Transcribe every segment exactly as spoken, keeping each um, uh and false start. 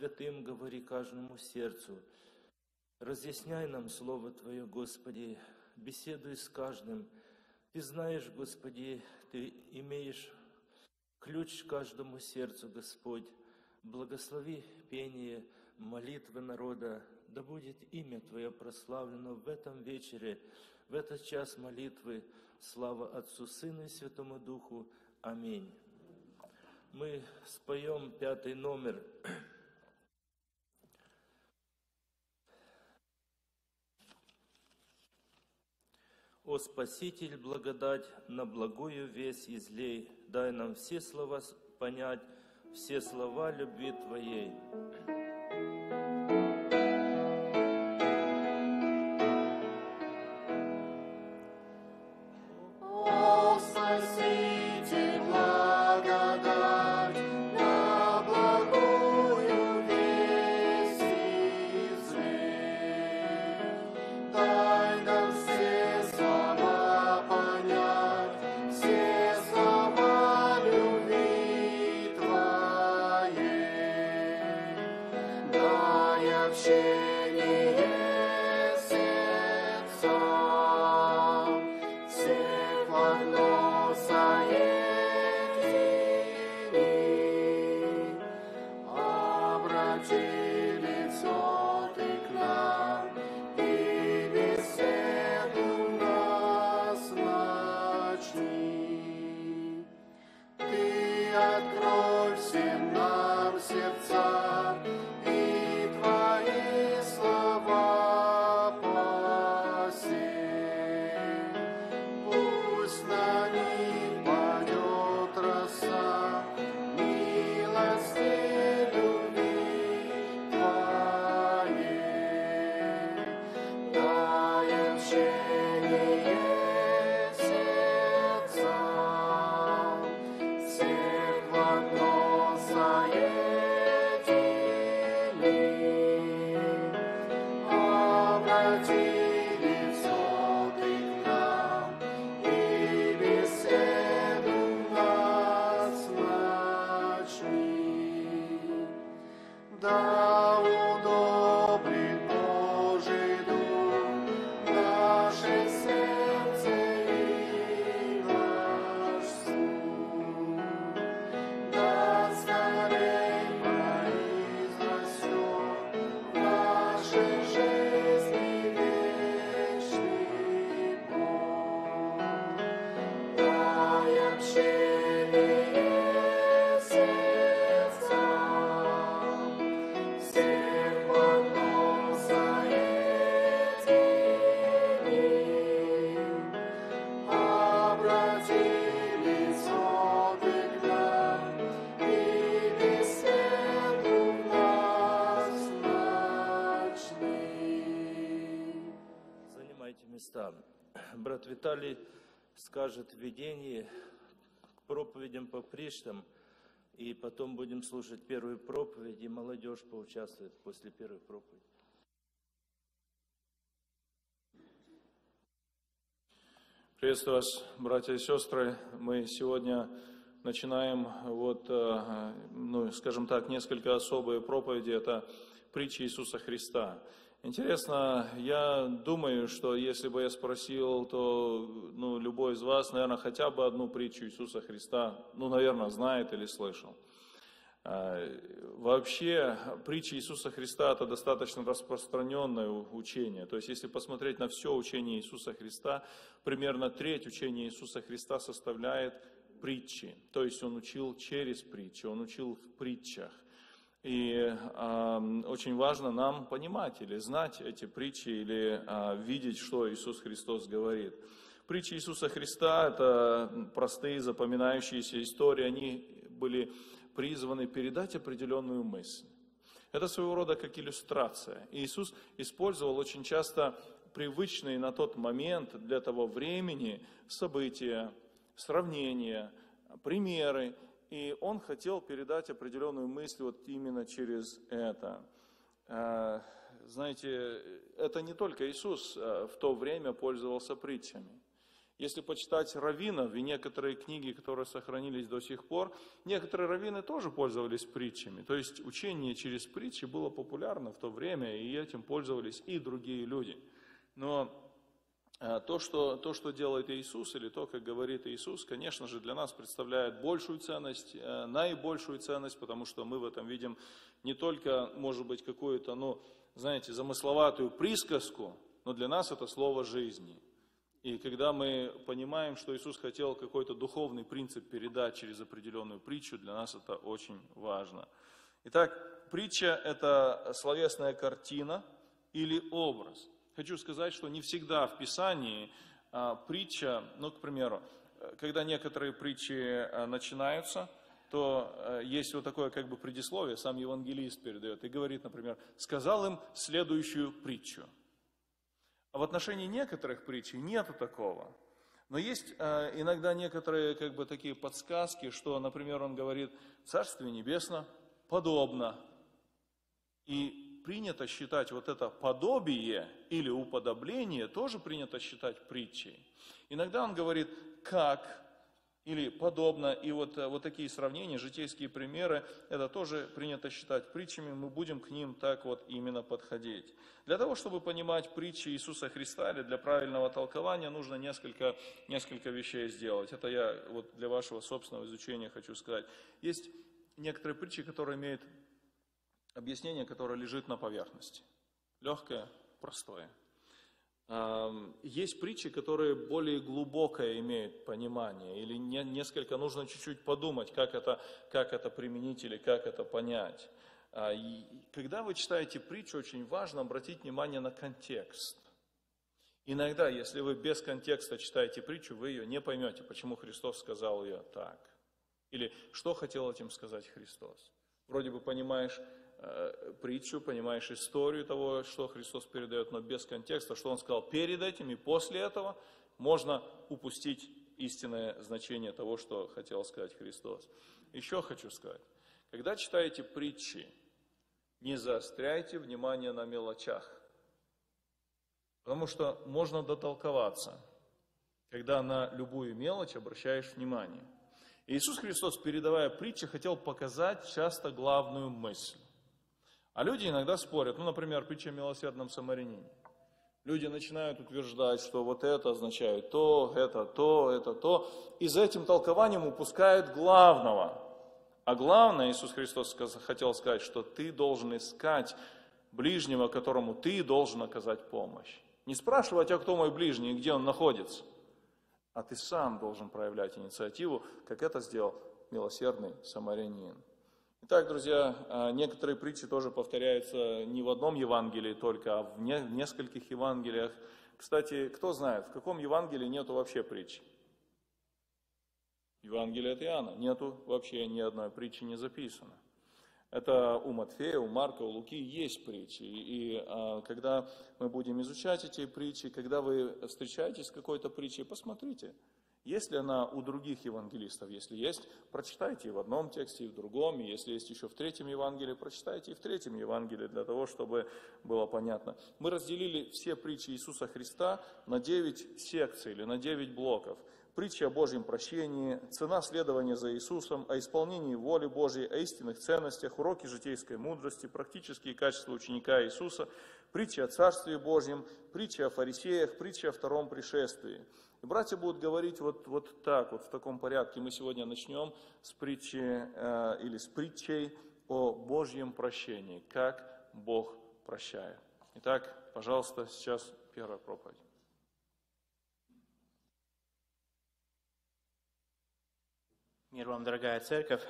Святым говори каждому сердцу. Разъясняй нам Слово Твое, Господи, беседуй с каждым. Ты знаешь, Господи, Ты имеешь ключ к каждому сердцу, Господь. Благослови пение, молитвы народа, да будет имя Твое прославлено в этом вечере, в этот час молитвы. Слава Отцу, Сыну и Святому Духу. Аминь. Мы споем пятый номер. О Спаситель, благодать на благую весть излей, дай нам все слова понять, все слова любви Твоей. О Спаситель, благодать на благую весть излей, дай нам все слова понять, все слова любви Твоей, дай общение сердцам всех в одно соедини, обрати лицо Ты к нам и беседу нас начни. Ты открой всем нам сердца и Твои слова посей. Пусть на них падет роса милости любви Твоей. Дай общение сердцам всех в одно соедини, обрати лицо Ты к нам и беседу нас начни. Да удобрит Божий Дух наше сердце и наш слух. Да скорей произрастет в нашей жизни вечный Бог. Дай общение сердцам всех в одно соедини, обрати лицо Ты к нам и беседу в нас начни. Занимайте места. Брат Виталий скажет введение к проповедям по приштам, и потом будем слушать первую проповедь, и молодежь поучаствует после первой проповеди. Приветствую вас, братья и сестры. Мы сегодня начинаем, вот, э, ну, скажем так, несколько особые проповеди. Это притчи Иисуса Христа. Интересно, я думаю, что если бы я спросил, то ну, любой из вас, наверное, хотя бы одну притчу Иисуса Христа, ну, наверное, знает или слышал. Вообще, притчи Иисуса Христа – это достаточно распространенное учение. То есть, если посмотреть на все учение Иисуса Христа, примерно треть учения Иисуса Христа составляет притчи. То есть, Он учил через притчи, Он учил в притчах. И э, очень важно нам понимать или знать эти притчи, или э, видеть, что Иисус Христос говорит. Притчи Иисуса Христа – это простые запоминающиеся истории, они были призваны передать определенную мысль. Это своего рода как иллюстрация. И Иисус использовал очень часто привычные на тот момент, для того времени, события, сравнения, примеры. И Он хотел передать определенную мысль вот именно через это. Знаете, это не только Иисус в то время пользовался притчами. Если почитать раввинов и некоторые книги, которые сохранились до сих пор, некоторые раввины тоже пользовались притчами. То есть учение через притчи было популярно в то время, и этим пользовались и другие люди. Но то что, то, что делает Иисус, или то, как говорит Иисус, конечно же, для нас представляет большую ценность, наибольшую ценность, потому что мы в этом видим не только, может быть, какую-то, ну, знаете, замысловатую присказку, но для нас это слово жизни. И когда мы понимаем, что Иисус хотел какой-то духовный принцип передать через определенную притчу, для нас это очень важно. Итак, притча – это словесная картина или образ. Хочу сказать, что не всегда в Писании а, притча, ну, к примеру, когда некоторые притчи а, начинаются, то а, есть вот такое как бы предисловие, сам евангелист передает и говорит, например, сказал им следующую притчу. А в отношении некоторых притч нету такого. Но есть а, иногда некоторые как бы такие подсказки, что, например, он говорит, Царствие Небесно подобно. И принято считать вот это подобие или уподобление, тоже принято считать притчей. Иногда он говорит «как» или «подобно», и вот, вот такие сравнения, житейские примеры, это тоже принято считать притчами, мы будем к ним так вот именно подходить. Для того, чтобы понимать притчи Иисуса Христа или для правильного толкования, нужно несколько, несколько вещей сделать. Это я вот для вашего собственного изучения хочу сказать. Есть некоторые притчи, которые имеют объяснение, которое лежит на поверхности. Легкое, простое. Есть притчи, которые более глубокое имеют понимание, или несколько нужно чуть-чуть подумать, как это, как это применить или как это понять. И когда вы читаете притчу, очень важно обратить внимание на контекст. Иногда, если вы без контекста читаете притчу, вы ее не поймете, почему Христос сказал ее так. Или что хотел этим сказать Христос. Вроде бы понимаешь притчу, понимаешь историю того, что Христос передает, но без контекста, что Он сказал перед этим и после этого, можно упустить истинное значение того, что хотел сказать Христос. Еще хочу сказать, когда читаете притчи, не заостряйте внимание на мелочах, потому что можно дотолковаться, когда на любую мелочь обращаешь внимание. Иисус Христос, передавая притчи, хотел показать часто главную мысль. А люди иногда спорят, ну, например, притча о милосердном самарянине. Люди начинают утверждать, что вот это означает то, это то, это то, и за этим толкованием упускают главного. А главное, Иисус Христос хотел сказать, что ты должен искать ближнего, которому ты должен оказать помощь. Не спрашивать, а кто мой ближний и где он находится, а ты сам должен проявлять инициативу, как это сделал милосердный самарянин. Итак, друзья, некоторые притчи тоже повторяются не в одном Евангелии только, а в нескольких Евангелиях. Кстати, кто знает, в каком Евангелии нету вообще притчи? Евангелие от Иоанна. Нету вообще ни одной притчи не записано. Это у Матфея, у Марка, у Луки есть притчи. И, и а, когда мы будем изучать эти притчи, когда вы встречаетесь с какой-то притчей, посмотрите. Есть ли она у других евангелистов? Если есть, прочитайте и в одном тексте, и в другом. И если есть еще в третьем Евангелии, прочитайте и в третьем Евангелии, для того, чтобы было понятно. Мы разделили все притчи Иисуса Христа на девять секций или на девять блоков. Притча о Божьем прощении, цена следования за Иисусом, о исполнении воли Божьей, о истинных ценностях, уроки житейской мудрости, практические качества ученика Иисуса, притча о Царстве Божьем, притча о фарисеях, притча о втором пришествии. И братья будут говорить вот, вот так, вот в таком порядке. Мы сегодня начнем с притчи э, или с притчей о Божьем прощении, как Бог прощает. Итак, пожалуйста, сейчас первая проповедь. Мир вам, дорогая церковь.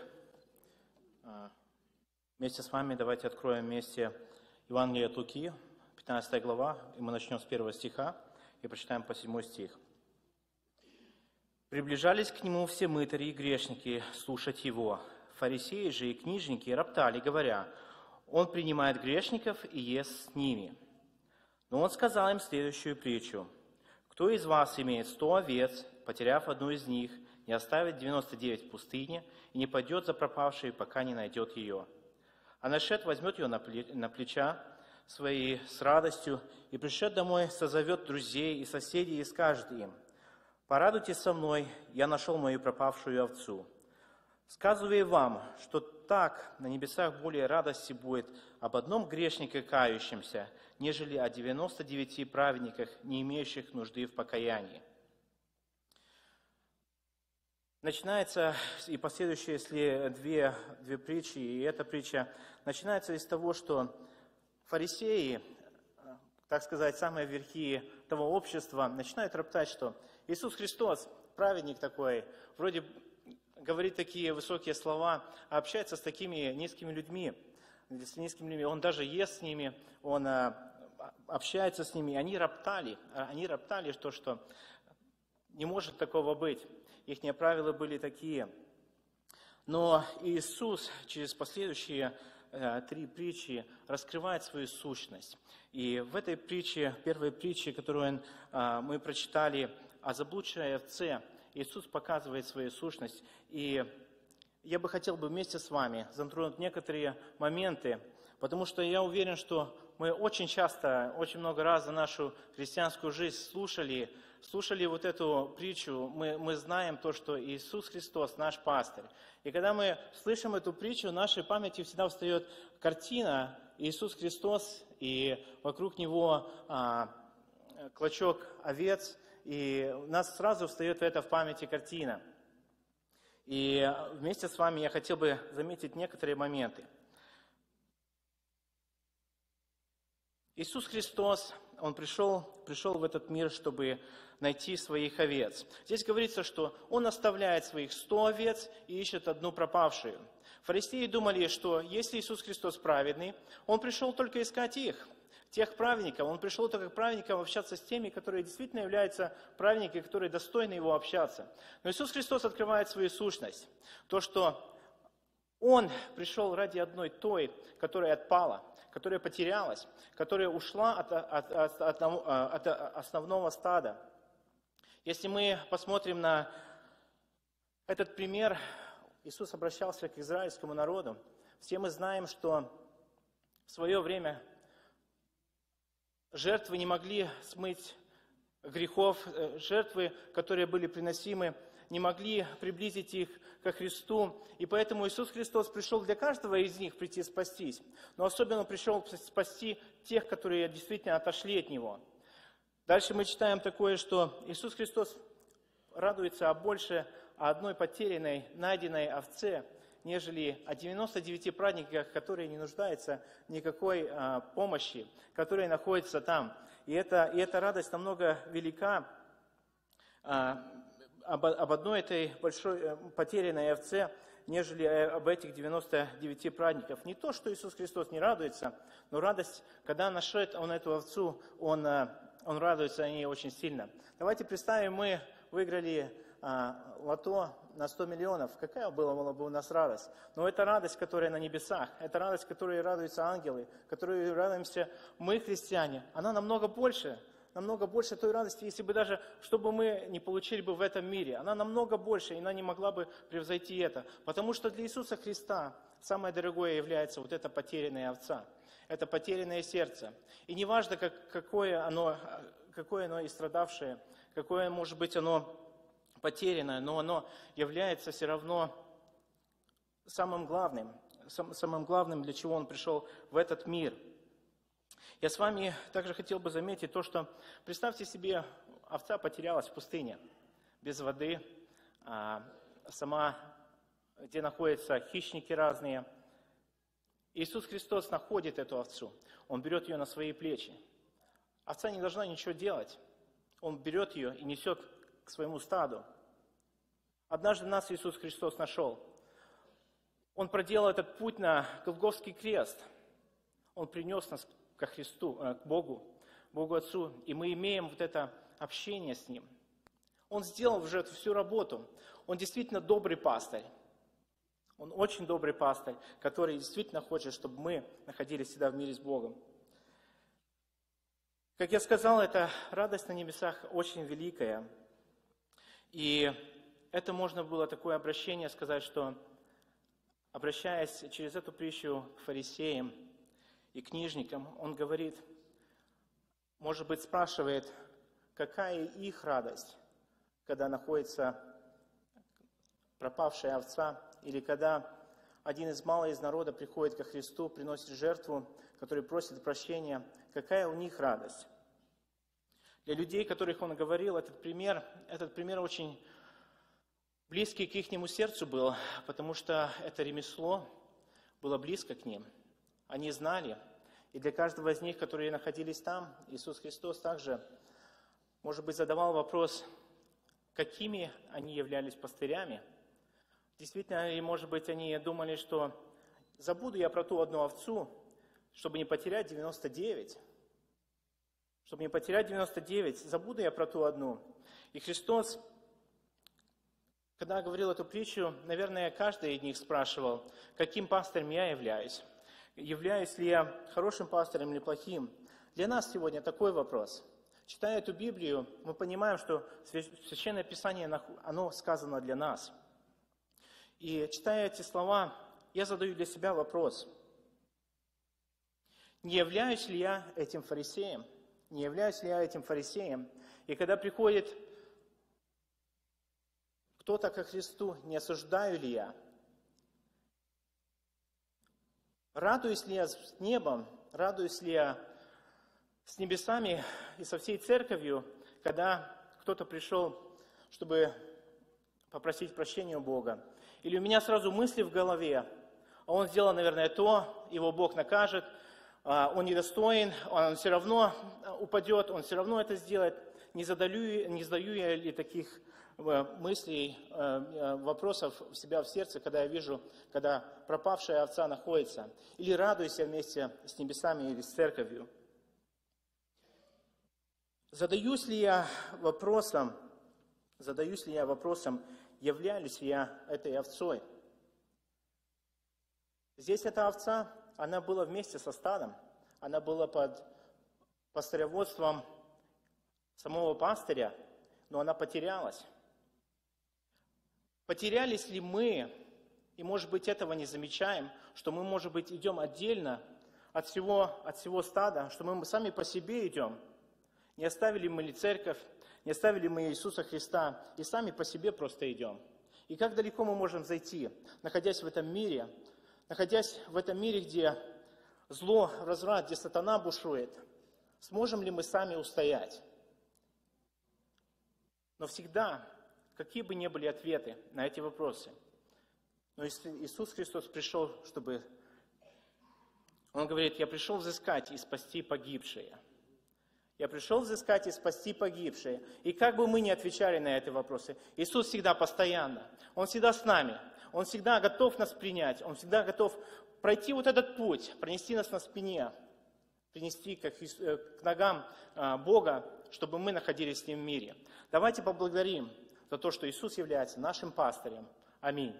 Вместе с вами давайте откроем вместе Евангелие от Луки, пятнадцатая глава, и мы начнем с первого стиха и прочитаем по седьмой стих. «Приближались к нему все мытари и грешники слушать его. Фарисеи же и книжники роптали, говоря, он принимает грешников и ест с ними. Но он сказал им следующую притчу. Кто из вас имеет сто овец, потеряв одну из них, не оставит девяносто девять в пустыне и не пойдет за пропавшей, пока не найдет ее? А нашед возьмет ее на плеча свои с радостью и, пришед домой, созовет друзей и соседей и скажет им, Порадуйтесь со мной, я нашел мою пропавшую овцу. Сказываю вам, что так на небесах более радости будет об одном грешнике кающемся, нежели о девяноста девяти праведниках, не имеющих нужды в покаянии. Начинается, и последующие если две, две притчи, и эта притча, начинается из того, что фарисеи, так сказать, самые верхи того общества, начинают роптать, что Иисус Христос, праведник такой, вроде говорит такие высокие слова, а общается с такими низкими людьми, с низкими людьми. Он даже ест с ними, он общается с ними. Они роптали, они роптали, что, что не может такого быть. Их правила были такие. Но Иисус через последующие э, три притчи раскрывает свою сущность. И в этой притче, первой притче, которую он, э, мы прочитали о заблудшей овце, Иисус показывает свою сущность. И я бы хотел бы вместе с вами затронуть некоторые моменты, потому что я уверен, что мы очень часто, очень много раз за нашу христианскую жизнь слушали, слушали вот эту притчу. Мы, мы знаем то, что Иисус Христос наш пастырь. И когда мы слышим эту притчу, в нашей памяти всегда встает картина Иисус Христос, и вокруг Него а, клочок овец, и у нас сразу встает это в памяти картина. И вместе с вами я хотел бы заметить некоторые моменты. Иисус Христос, Он пришел, пришел в этот мир, чтобы найти своих овец. Здесь говорится, что Он оставляет своих сто овец и ищет одну пропавшую. Фарисеи думали, что если Иисус Христос праведный, Он пришел только искать их, тех праведников. Он пришел только к праведникам общаться с теми, которые действительно являются праведниками, которые достойны Его общаться. Но Иисус Христос открывает свою сущность. То, что Он пришел ради одной той, которая отпала, которая потерялась, которая ушла от, от, от, от, от основного стада. Если мы посмотрим на этот пример, Иисус обращался к израильскому народу. Все мы знаем, что в свое время жертвы не могли смыть грехов, жертвы, которые были приносимы, не могли приблизить их ко Христу. И поэтому Иисус Христос пришел для каждого из них прийти спастись. Но особенно пришел спасти тех, которые действительно отошли от Него. Дальше мы читаем такое, что Иисус Христос радуется о больше о одной потерянной, найденной овце, нежели о девяноста девяти праведниках, которые не нуждаются в никакой а, помощи, которые находятся там. И, это, и эта радость намного велика а, об, об одной этой большой потерянной овце, нежели об этих девяноста девяти праведников. Не то, что Иисус Христос не радуется, но радость, когда нашел Он эту овцу, Он, он радуется о ней очень сильно. Давайте представим, мы выиграли а, лото на сто миллионов. Какая была, была бы у нас радость? Но это радость, которая на небесах. Это радость, которой радуются ангелы, которой радуемся мы, христиане. Она намного больше, намного больше той радости, если бы даже, чтобы мы не получили бы в этом мире. Она намного больше, и она не могла бы превзойти это. Потому что для Иисуса Христа самое дорогое является вот эта потерянная овца. Это потерянное сердце. И не важно, как, какое оно, какое оно истрадавшее, какое, может быть, оно потерянное, но оно является все равно самым главным, сам, самым главным, для чего Он пришел в этот мир. Я с вами также хотел бы заметить то, что, представьте себе, овца потерялась в пустыне, без воды, а, сама, где находятся хищники разные. Иисус Христос находит эту овцу, Он берет ее на свои плечи. Овца не должна ничего делать, Он берет ее и несет к своему стаду. Однажды нас Иисус Христос нашел. Он проделал этот путь на Голгофский крест. Он принес нас ко Христу, к Богу, Богу Отцу, и мы имеем вот это общение с Ним. Он сделал уже эту всю работу. Он действительно добрый пастырь. Он очень добрый пастырь, который действительно хочет, чтобы мы находились всегда в мире с Богом. Как я сказал, эта радость на небесах очень великая. И это можно было такое обращение сказать, что, обращаясь через эту притчу к фарисеям и книжникам, он говорит, может быть, спрашивает, какая их радость, когда находится пропавшая овца, или когда один из мало из народа приходит ко Христу, приносит жертву, который просит прощения, какая у них радость. Для людей, которых он говорил, этот пример, этот пример очень близкий к ихнему сердцу был, потому что это ремесло было близко к ним. Они знали, и для каждого из них, которые находились там, Иисус Христос также, может быть, задавал вопрос, какими они являлись пастырями. Действительно, или, может быть, они думали, что забуду я про ту одну овцу, чтобы не потерять девяносто девять. Чтобы не потерять девяносто девять, забуду я про ту одну. И Христос, когда говорил эту притчу, наверное, каждый из них спрашивал, каким пастырем я являюсь. Являюсь ли я хорошим пастырем или плохим? Для нас сегодня такой вопрос. Читая эту Библию, мы понимаем, что Священное Писание, оно сказано для нас. И читая эти слова, я задаю для себя вопрос. Не являюсь ли я этим фарисеем? Не являюсь ли я этим фарисеем? И когда приходит кто-то ко Христу, не осуждаю ли я? Радуюсь ли я с небом? Радуюсь ли я с небесами и со всей церковью, когда кто-то пришел, чтобы попросить прощения у Бога? Или у меня сразу мысли в голове, а он сделал, наверное, то, его Бог накажет, он недостоин, он все равно упадет, он все равно это сделает. Не задаю, не задаю я ли таких мыслей, вопросов в себя в сердце, когда я вижу, когда пропавшая овца находится? Или радуюсь я вместе с небесами или с церковью? Задаюсь ли я вопросом, задаюсь ли я вопросом, являюсь ли я этой овцой? Здесь эта овца, она была вместе со стадом, она была под пастыреводством самого пастыря, но она потерялась. Потерялись ли мы, и, может быть, этого не замечаем, что мы, может быть, идем отдельно от всего, от всего стада, что мы сами по себе идем? Не оставили мы ли церковь, не оставили мы Иисуса Христа, и сами по себе просто идем? И как далеко мы можем зайти, находясь в этом мире, находясь в этом мире, где зло, разврат, где сатана бушует, сможем ли мы сами устоять? Но всегда, какие бы ни были ответы на эти вопросы, но Иисус Христос пришел, чтобы... Он говорит, я пришел взыскать и спасти погибшие. Я пришел взыскать и спасти погибшие. И как бы мы ни отвечали на эти вопросы, Иисус всегда постоянно. Он всегда с нами. Он всегда готов нас принять. Он всегда готов пройти вот этот путь, пронести нас на спине, принести как к ногам Бога, чтобы мы находились с Ним в мире. Давайте поблагодарим за то, что Иисус является нашим пастырем. Аминь.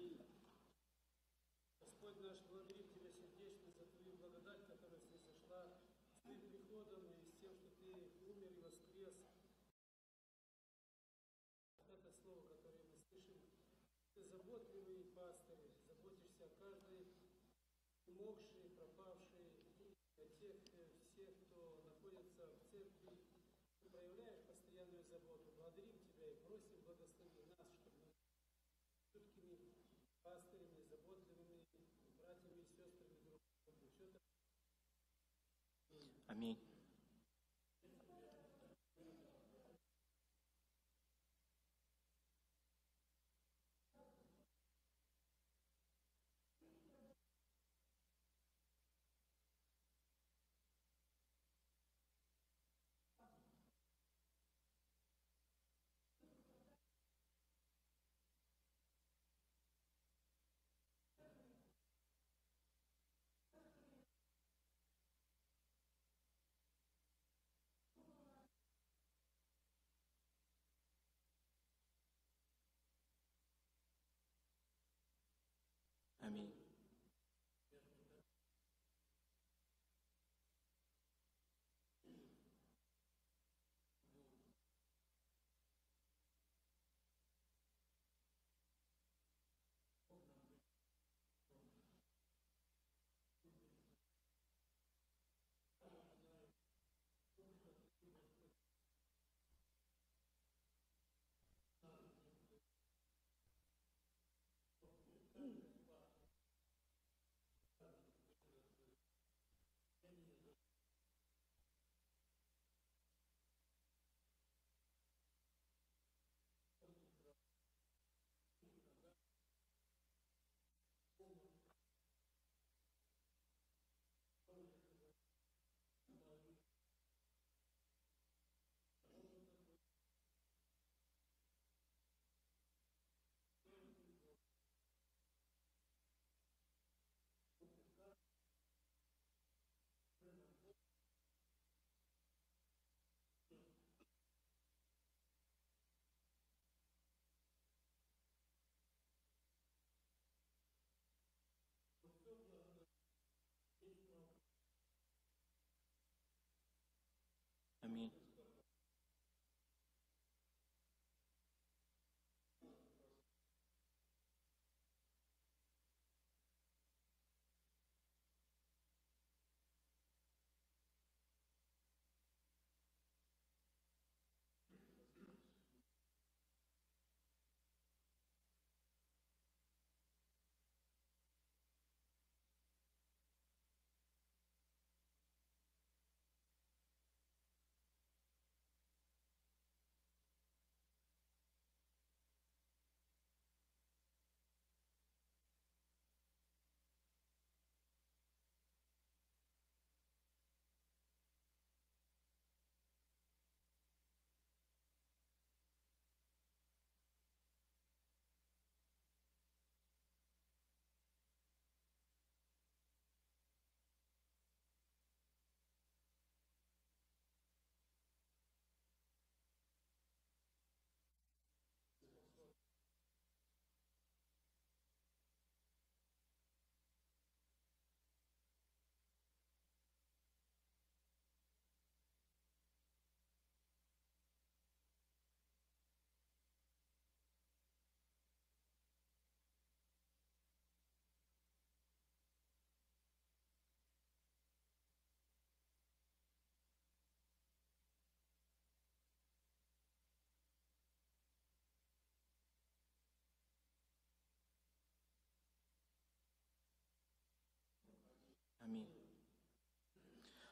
Аминь. Аминь.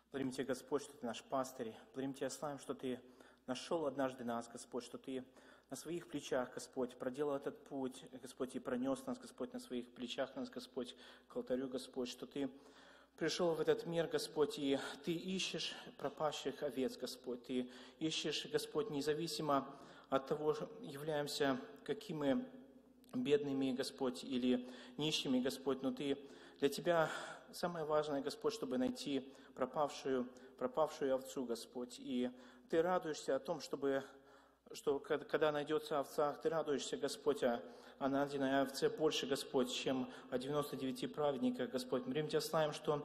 Благодарим Тебя, Господь, что Ты наш пастырь. Благодарим Тебя, славим, что Ты нашел однажды нас, Господь, что Ты на своих плечах, Господь, проделал этот путь, Господь, и пронес нас, Господь, на своих плечах нас, Господь, к алтарю, Господь, что Ты пришел в этот мир, Господь, и Ты ищешь пропащих овец, Господь. Ты ищешь, Господь, независимо от того, являемся какими мы бедными, Господь, или нищими, Господь, но Ты, для Тебя самое важное, Господь, чтобы найти пропавшую, пропавшую овцу, Господь. И Ты радуешься о том, чтобы, что когда найдется овца, Ты радуешься, Господь, о, о найденной овце больше, Господь, чем о девяноста девяти праведниках, Господь. Мы Тебя славим, что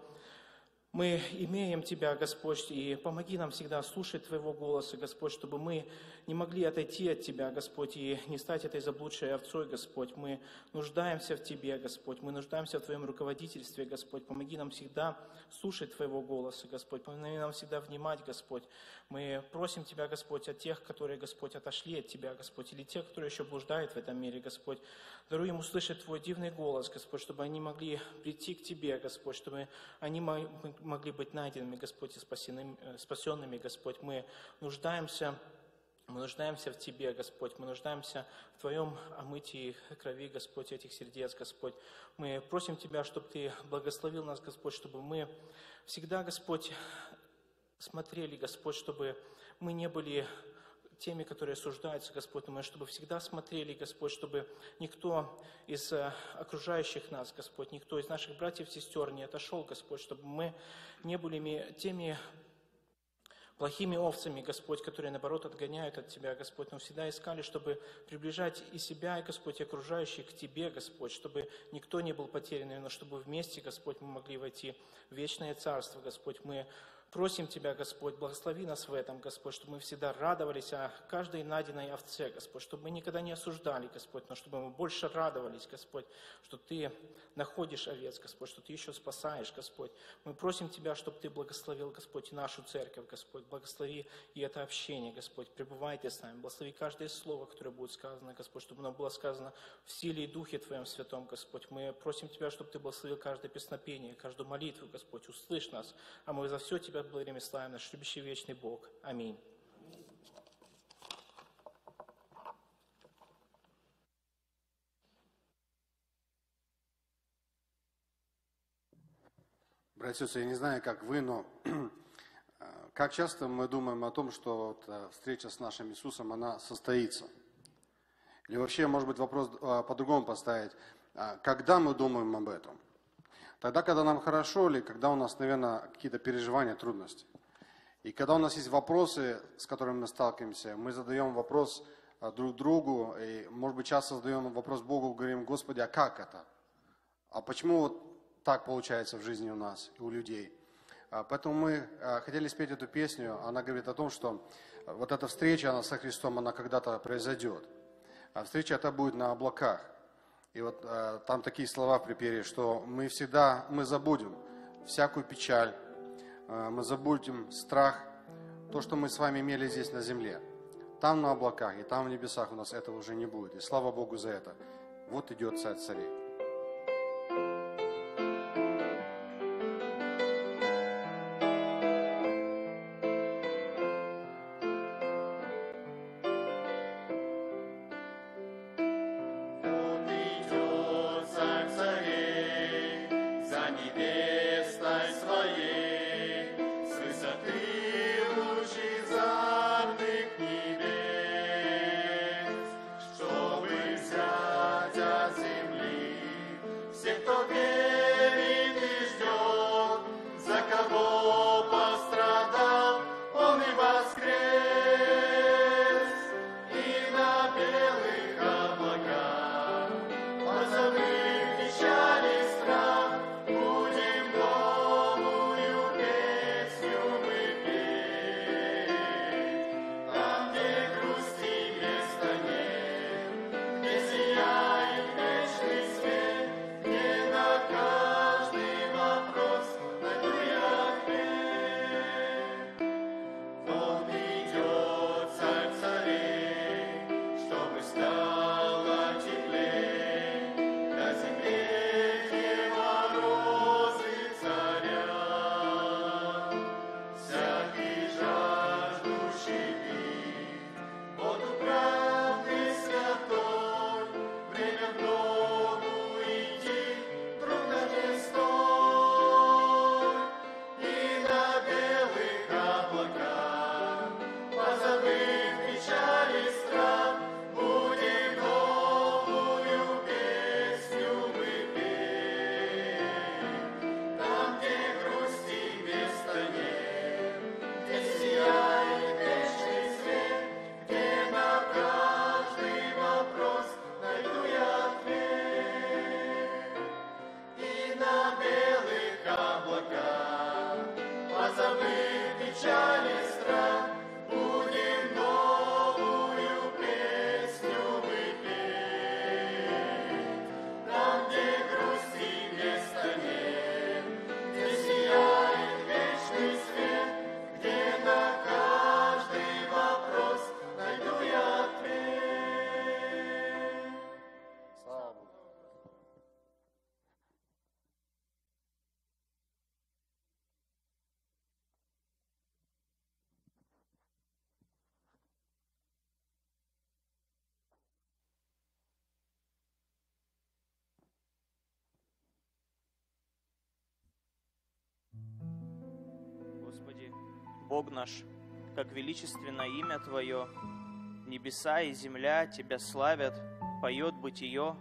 мы имеем Тебя, Господь, и помоги нам всегда слушать Твоего голоса, Господь, чтобы мы не могли отойти от Тебя, Господь, и не стать этой заблудшей овцой, Господь. Мы нуждаемся в Тебе, Господь, мы нуждаемся в Твоем руководительстве, Господь. Помоги нам всегда слушать Твоего голоса, Господь. Помоги нам всегда внимать, Господь. Мы просим Тебя, Господь, от тех, которые, Господь, отошли от Тебя, Господь, или тех, которые еще блуждают в этом мире, Господь. Даруй им услышать Твой дивный голос, Господь, чтобы они могли прийти к Тебе, Господь, чтобы они могли быть найденными, Господь, и спасенными, спасенными, Господь. Мы нуждаемся, мы нуждаемся в Тебе, Господь. Мы нуждаемся в Твоем омытии крови, Господь, этих сердец, Господь. Мы просим Тебя, чтобы Ты благословил нас, Господь, чтобы мы всегда, Господь, смотрели, Господь, чтобы мы не были теми, которые осуждаются, Господь, но чтобы всегда смотрели, Господь, чтобы никто из окружающих нас, Господь, никто из наших братьев и сестер не отошел, Господь, чтобы мы не были теми плохими овцами, Господь, которые, наоборот, отгоняют от Тебя, Господь, но всегда искали, чтобы приближать и себя, и, Господь, и окружающих к Тебе, Господь, чтобы никто не был потерянным, но чтобы вместе, Господь, мы могли войти в вечное Царство, Господь. Мы просим Тебя, Господь, благослови нас в этом, Господь, чтобы мы всегда радовались о каждой найденной овце, Господь, чтобы мы никогда не осуждали, Господь, но чтобы мы больше радовались, Господь, что Ты находишь овец, Господь, что Ты еще спасаешь, Господь. Мы просим Тебя, чтобы Ты благословил, Господь, и нашу церковь, Господь, благослови и это общение, Господь, пребывай Ты с нами, благослови каждое слово, которое будет сказано, Господь, чтобы оно было сказано в силе и духе Твоем святом, Господь. Мы просим Тебя, чтобы Ты благословил каждое песнопение, каждую молитву, Господь, услышь нас, а мы за все Тебя благодарим и славим, наш любящий вечный Бог. Аминь. Братья и сестры, я не знаю, как вы, но как часто мы думаем о том, что вот встреча с нашим Иисусом, она состоится. Или вообще, может быть, вопрос по-другому поставить. Когда мы думаем об этом? Тогда, когда нам хорошо, или когда у нас, наверное, какие-то переживания, трудности. И когда у нас есть вопросы, с которыми мы сталкиваемся, мы задаем вопрос друг другу, и, может быть, часто задаем вопрос Богу, говорим: Господи, а как это? А почему вот так получается в жизни у нас и у людей? Поэтому мы хотели спеть эту песню. Она говорит о том, что вот эта встреча она со Христом, она когда-то произойдет. А встреча эта будет на облаках. И вот там такие слова в припеве, что мы всегда, мы забудем всякую печаль, мы забудем страх, то, что мы с вами имели здесь на земле. Там на облаках и там в небесах у нас этого уже не будет. И слава Богу за это. Вот идет Царь царей. Земли Бог наш, как величественно имя Твое. Небеса и земля Тебя славят, поет бытие.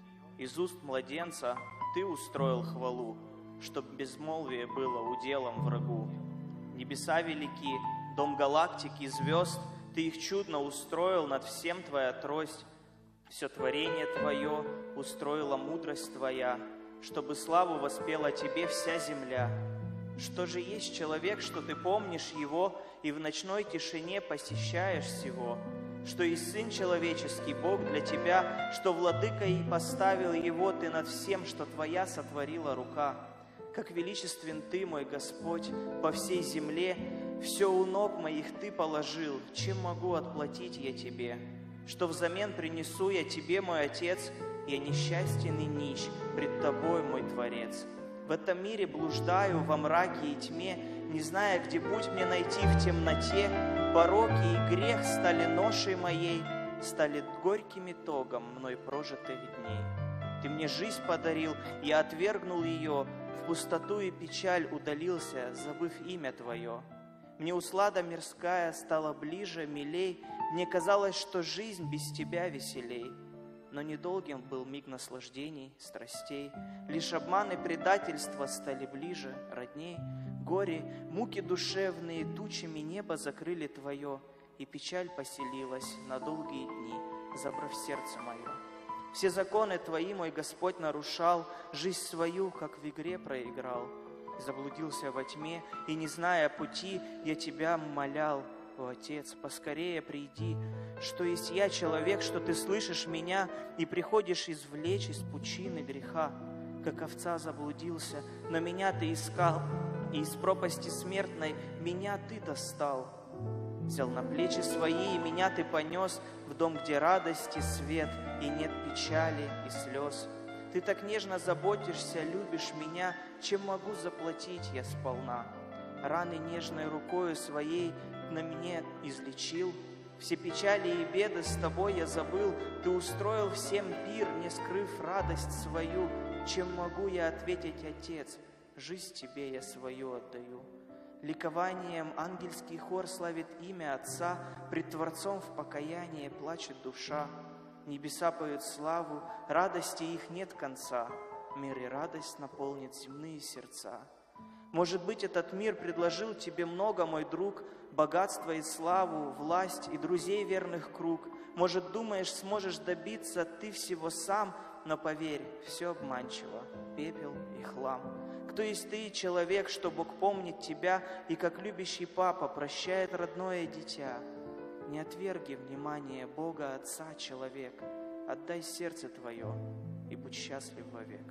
Из уст младенца Ты устроил хвалу, чтоб безмолвие было уделом врагу. Небеса велики, дом галактики, звезд, Ты их чудно устроил, над всем Твоя трость. Все творение Твое устроила мудрость Твоя, чтобы славу воспела Тебе вся земля. Что же есть человек, что Ты помнишь его и в ночной тишине посещаешь всего? Что есть Сын Человеческий, Бог для Тебя, что владыка и поставил его Ты над всем, что Твоя сотворила рука. Как величествен Ты, мой Господь, по всей земле, все у ног моих Ты положил, чем могу отплатить я Тебе? Что взамен принесу я Тебе, мой Отец, я несчастен и нищ пред Тобой, мой Творец. В этом мире блуждаю во мраке и тьме, не зная, где путь мне найти в темноте. Пороки и грех стали ношей моей, стали горьким итогом мной прожитых дней. Ты мне жизнь подарил, я отвергнул ее, в пустоту и печаль удалился, забыв имя Твое. Мне услада мирская стала ближе, милей, мне казалось, что жизнь без Тебя веселей. Но недолгим был миг наслаждений, страстей, лишь обман и предательство стали ближе, родней. Горе, муки душевные тучами небо закрыли Твое, и печаль поселилась на долгие дни, забрав сердце мое. Все законы Твои, мой Господь, нарушал, жизнь свою, как в игре, проиграл. Заблудился во тьме, и, не зная пути, я Тебя молял: о, Отец, поскорее приди, что есть я человек, что Ты слышишь меня и приходишь извлечь из пучины греха. Как овца заблудился, но меня Ты искал, и из пропасти смертной меня Ты достал. Взял на плечи свои, и меня Ты понес в дом, где радость и свет, и нет печали и слез. Ты так нежно заботишься, любишь меня, чем могу заплатить я сполна. Раны нежной рукою своей на мне излечил, все печали и беды с Тобой я забыл. Ты устроил всем пир, не скрыв радость свою. Чем могу я ответить, Отец? Жизнь Тебе я свою отдаю. Ликованием ангельский хор славит имя Отца, пред Творцом в покаянии плачет душа. Небеса поют славу, радости их нет конца, мир и радость наполнит земные сердца. Может быть, этот мир предложил тебе много, мой друг, богатство и славу, власть и друзей верных круг. Может, думаешь, сможешь добиться ты всего сам, но поверь, все обманчиво, пепел и хлам. Кто есть ты, человек, что Бог помнит тебя и, как любящий папа, прощает родное дитя? Не отверги внимание Бога Отца, человек, отдай сердце твое и будь счастлив вовек.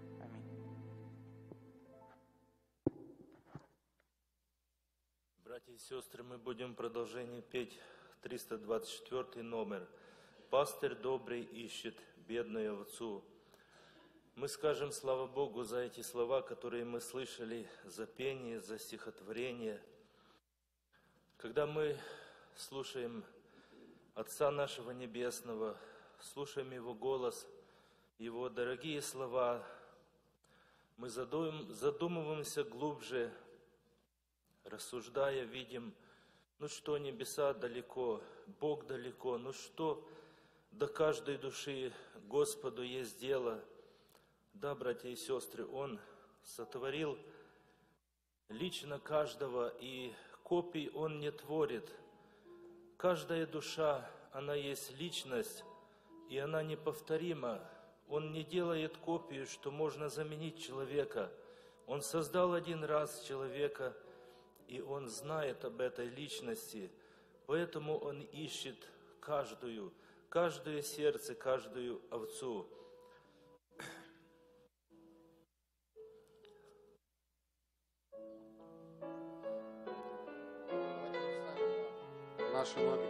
Братья и сестры, мы будем в продолжении петь триста двадцать четвёртый номер. «Пастырь добрый ищет бедную овцу». Мы скажем слава Богу за эти слова, которые мы слышали, за пение, за стихотворение. Когда мы слушаем Отца нашего Небесного, слушаем Его голос, Его дорогие слова, мы задумываемся глубже, рассуждая, видим, ну что небеса далеко, Бог далеко, ну что до каждой души Господу есть дело. Да, братья и сестры, Он сотворил лично каждого, и копий Он не творит. Каждая душа, она есть личность, и она неповторима. Он не делает копию, что можно заменить человека. Он создал один раз человека, и Он знает об этой личности, поэтому Он ищет каждую, каждое сердце, каждую овцу. Наши ноги.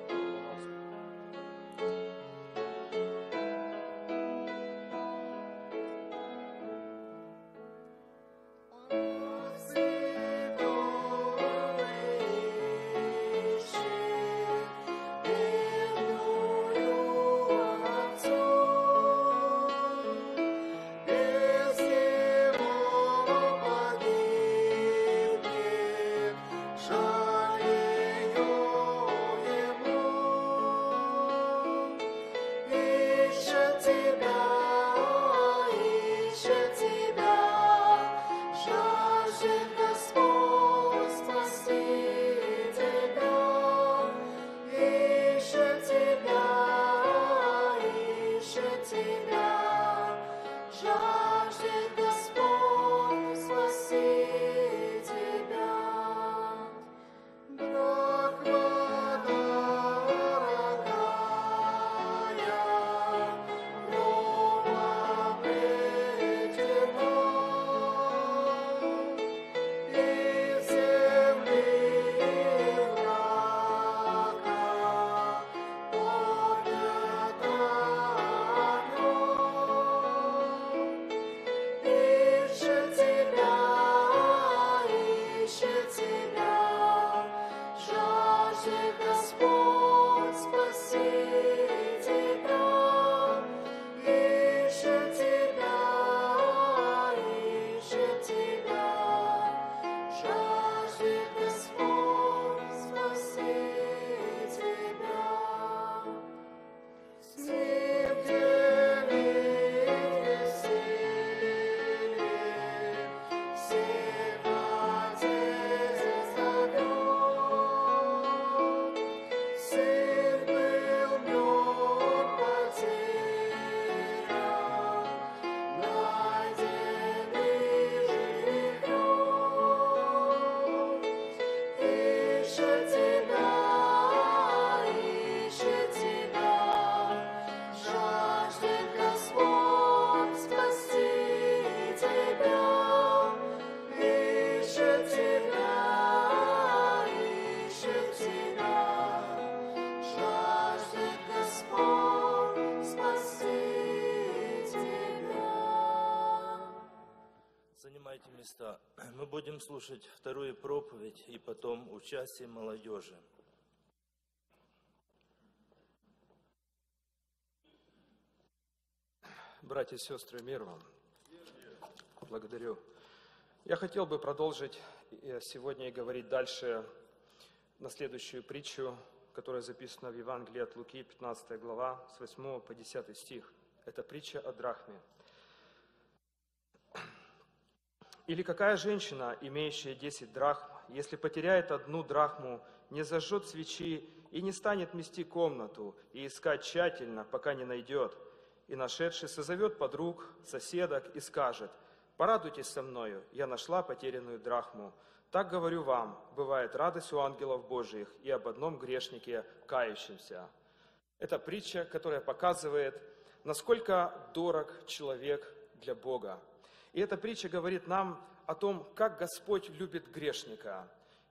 Жаль слушать вторую проповедь и потом участие молодежи. Братья и сестры, мир вам. Благодарю. Я хотел бы продолжить сегодня и говорить дальше на следующую притчу, которая записана в Евангелии от Луки, пятнадцатая глава, с восьмого по десятый стих. Это притча о драхме. «Или какая женщина, имеющая десять драхм, если потеряет одну драхму, не зажжет свечи и не станет мести комнату и искать тщательно, пока не найдет, и, нашедший, созовет подруг, соседок и скажет: порадуйтесь со мною, я нашла потерянную драхму. Так говорю вам, бывает радость у ангелов Божиих и об одном грешнике, кающемся». Это притча, которая показывает, насколько дорог человек для Бога. И эта притча говорит нам о том, как Господь любит грешника.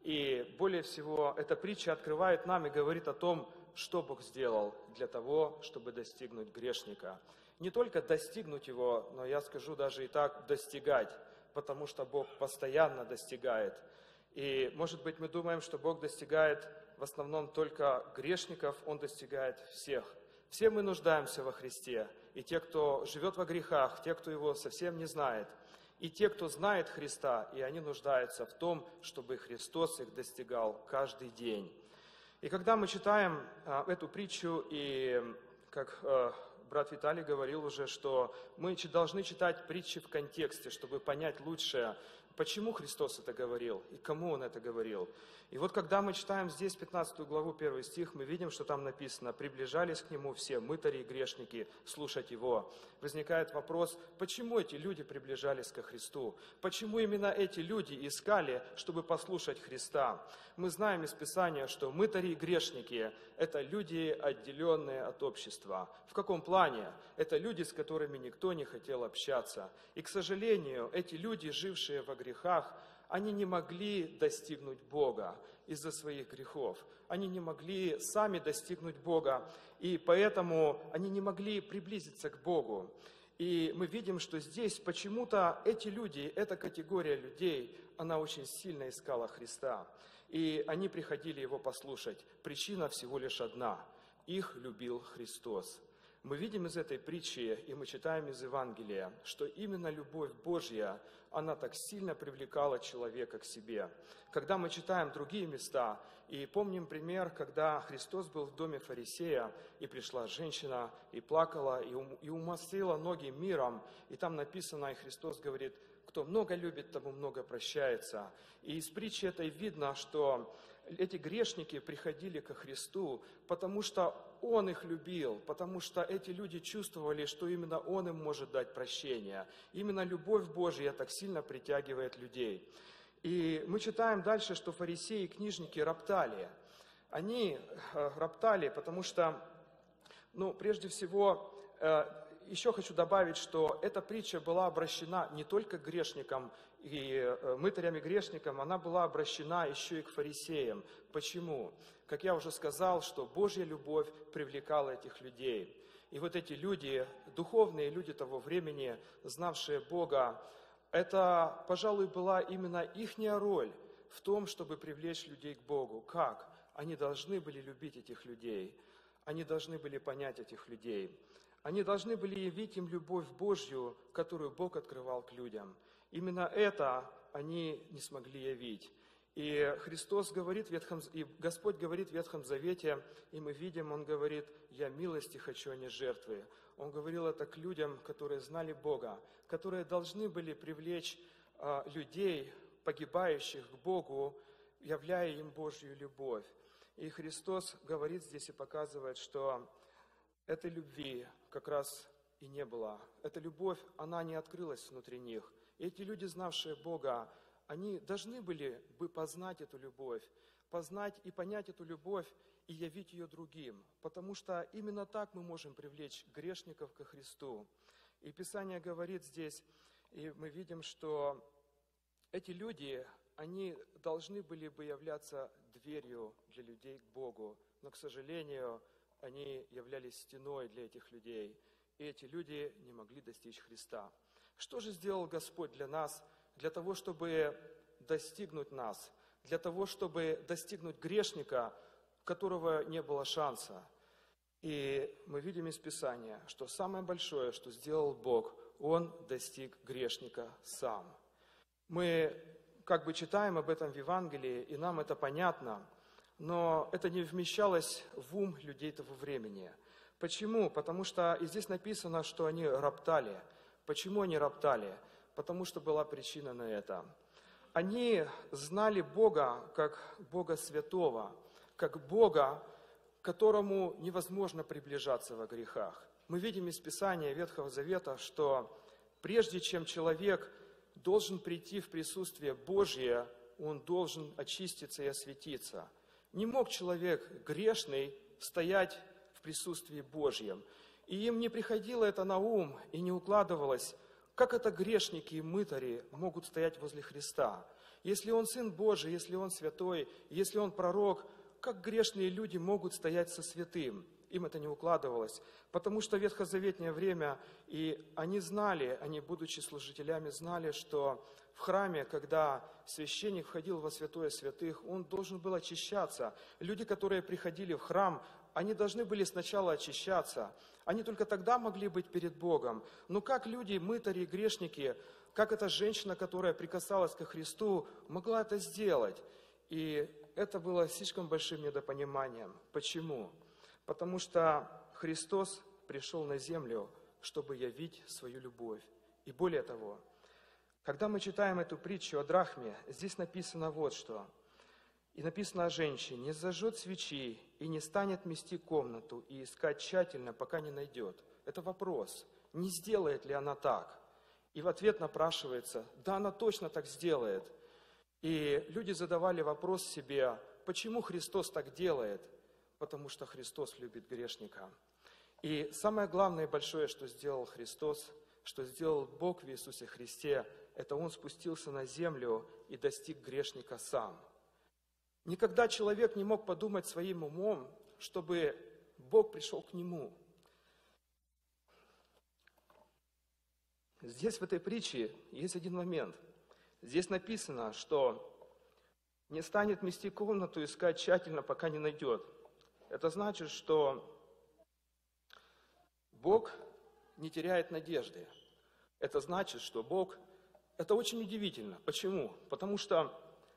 И более всего, эта притча открывает нам и говорит о том, что Бог сделал для того, чтобы достигнуть грешника. Не только достигнуть его, но я скажу даже и так, достигать, потому что Бог постоянно достигает. И, может быть, мы думаем, что Бог достигает в основном только грешников, Он достигает всех. Все мы нуждаемся во Христе, и те, кто живет во грехах, те, кто Его совсем не знает, и те, кто знает Христа, и они нуждаются в том, чтобы Христос их достигал каждый день. И когда мы читаем а, эту притчу, и как а, брат Виталий говорил уже, что мы должны читать притчи в контексте, чтобы понять лучше, почему Христос это говорил и кому Он это говорил. И вот когда мы читаем здесь пятнадцатую главу, первый стих, мы видим, что там написано: «Приближались к Нему все мытари и грешники слушать Его». Возникает вопрос, почему эти люди приближались ко Христу? Почему именно эти люди искали, чтобы послушать Христа? Мы знаем из Писания, что мытари и грешники – это люди, отделенные от общества. В каком плане? Это люди, с которыми никто не хотел общаться. И, к сожалению, эти люди, жившие во грехах, они не могли достигнуть Бога из-за своих грехов. Они не могли сами достигнуть Бога, и поэтому они не могли приблизиться к Богу. И мы видим, что здесь почему-то эти люди, эта категория людей, она очень сильно искала Христа. И они приходили Его послушать. Причина всего лишь одна – их любил Христос. Мы видим из этой притчи, и мы читаем из Евангелия, что именно любовь Божья, она так сильно привлекала человека к себе. Когда мы читаем другие места, и помним пример, когда Христос был в доме фарисея, и пришла женщина, и плакала, и умастила ноги миром, и там написано, и Христос говорит: кто много любит, тому много прощается. И из притчи этой видно, что эти грешники приходили ко Христу, потому что Он их любил, потому что эти люди чувствовали, что именно Он им может дать прощение. Именно любовь Божья так сильно притягивает людей. И мы читаем дальше, что фарисеи и книжники роптали. Они роптали, потому что, ну, прежде всего, еще хочу добавить, что эта притча была обращена не только к грешникам и мытарям и грешникам, она была обращена еще и к фарисеям. Почему? Как я уже сказал, что Божья любовь привлекала этих людей. И вот эти люди, духовные люди того времени, знавшие Бога, это, пожалуй, была именно ихняя роль в том, чтобы привлечь людей к Богу. Как? Они должны были любить этих людей. Они должны были понять этих людей. Они должны были явить им любовь Божью, которую Бог открывал к людям. Именно это они не смогли явить. И Христос говорит в Ветхом, и Господь говорит в Ветхом Завете, и мы видим, Он говорит: «Я милости хочу, а не жертвы». Он говорил это к людям, которые знали Бога, которые должны были привлечь а, людей, погибающих, к Богу, являя им Божью любовь. И Христос говорит здесь и показывает, что этой любви как раз и не было. Эта любовь, она не открылась внутри них. И эти люди, знавшие Бога, они должны были бы познать эту любовь, познать и понять эту любовь и явить ее другим. Потому что именно так мы можем привлечь грешников ко Христу. И Писание говорит здесь, и мы видим, что эти люди, они должны были бы являться дверью для людей к Богу. Но, к сожалению, они являлись стеной для этих людей. И эти люди не могли достичь Христа. Что же сделал Господь для нас, для того, чтобы достигнуть нас, для того, чтобы достигнуть грешника, у которого не было шанса. И мы видим из Писания, что самое большое, что сделал Бог, Он достиг грешника сам. Мы как бы читаем об этом в Евангелии, и нам это понятно, но это не вмещалось в ум людей того времени. Почему? Потому что и здесь написано, что они роптали. Почему они роптали? Потому что была причина на это. Они знали Бога как Бога Святого, как Бога, к которому невозможно приближаться во грехах. Мы видим из Писания Ветхого Завета, что прежде чем человек должен прийти в присутствие Божье, он должен очиститься и осветиться. Не мог человек грешный стоять в присутствии Божьем. И им не приходило это на ум и не укладывалось, как это грешники и мытари могут стоять возле Христа. Если Он Сын Божий, если Он святой, если Он пророк, как грешные люди могут стоять со святым? Им это не укладывалось, потому что в ветхозаветное время, и они знали, они, будучи служителями, знали, что в храме, когда священник входил во святое святых, он должен был очищаться. Люди, которые приходили в храм, они должны были сначала очищаться. Они только тогда могли быть перед Богом. Но как люди, мытари, грешники, как эта женщина, которая прикасалась ко Христу, могла это сделать? И это было слишком большим недопониманием. Почему? Потому что Христос пришел на землю, чтобы явить свою любовь. И более того, когда мы читаем эту притчу о драхме, здесь написано вот что. И написано о женщине: «Не зажжет свечи и не станет мести комнату и искать тщательно, пока не найдет». Это вопрос, не сделает ли она так? И в ответ напрашивается: да, она точно так сделает. И люди задавали вопрос себе: почему Христос так делает? Потому что Христос любит грешника. И самое главное и большое, что сделал Христос, что сделал Бог в Иисусе Христе, это Он спустился на землю и достиг грешника сам. Никогда человек не мог подумать своим умом, чтобы Бог пришел к нему. Здесь в этой притче есть один момент. Здесь написано, что не станет мести комнату, искать тщательно, пока не найдет. Это значит, что Бог не теряет надежды. Это значит, что Бог... Это очень удивительно. Почему? Потому что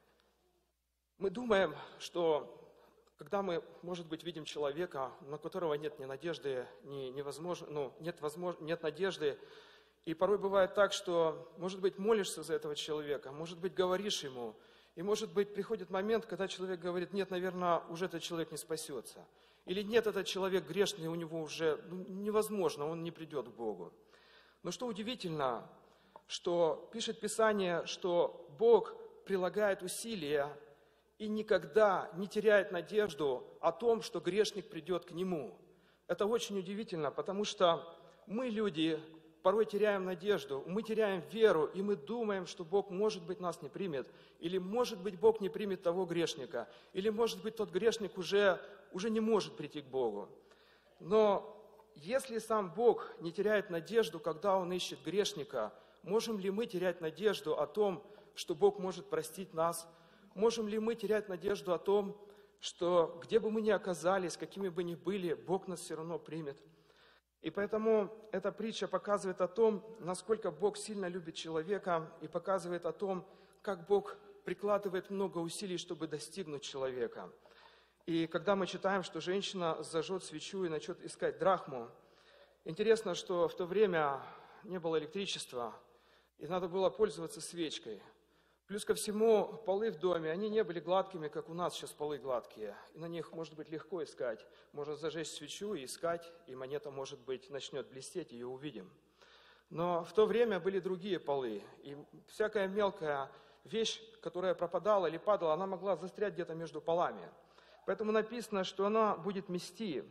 мы думаем, что когда мы, может быть, видим человека, на которого нет ни надежды, ни невозможно, ну, нет, возможно, нет надежды, и порой бывает так, что, может быть, молишься за этого человека, может быть, говоришь ему, и, может быть, приходит момент, когда человек говорит: нет, наверное, уже этот человек не спасется. Или нет, этот человек грешный, у него уже ну, невозможно, он не придет к Богу. Но что удивительно, что пишет Писание, что Бог прилагает усилия и никогда не теряет надежду о том, что грешник придет к Нему. Это очень удивительно, потому что мы, люди, порой теряем надежду, мы теряем веру, и мы думаем, что Бог, может быть, нас не примет, или, может быть, Бог не примет того грешника, или, может быть, тот грешник уже, уже не может прийти к Богу. Но если сам Бог не теряет надежду, когда Он ищет грешника, можем ли мы терять надежду о том, что Бог может простить нас? Можем ли мы терять надежду о том, что где бы мы ни оказались, какими бы ни были, Бог нас все равно примет? И поэтому эта притча показывает о том, насколько Бог сильно любит человека, и показывает о том, как Бог прикладывает много усилий, чтобы достигнуть человека. И когда мы читаем, что женщина зажжет свечу и начнет искать драхму, интересно, что в то время не было электричества, и надо было пользоваться свечкой. Плюс ко всему, полы в доме, они не были гладкими, как у нас сейчас полы гладкие. И на них, может быть, легко искать. Можно зажечь свечу и искать, и монета, может быть, начнет блестеть, ее увидим. Но в то время были другие полы, и всякая мелкая вещь, которая пропадала или падала, она могла застрять где-то между полами. Поэтому написано, что она будет мести.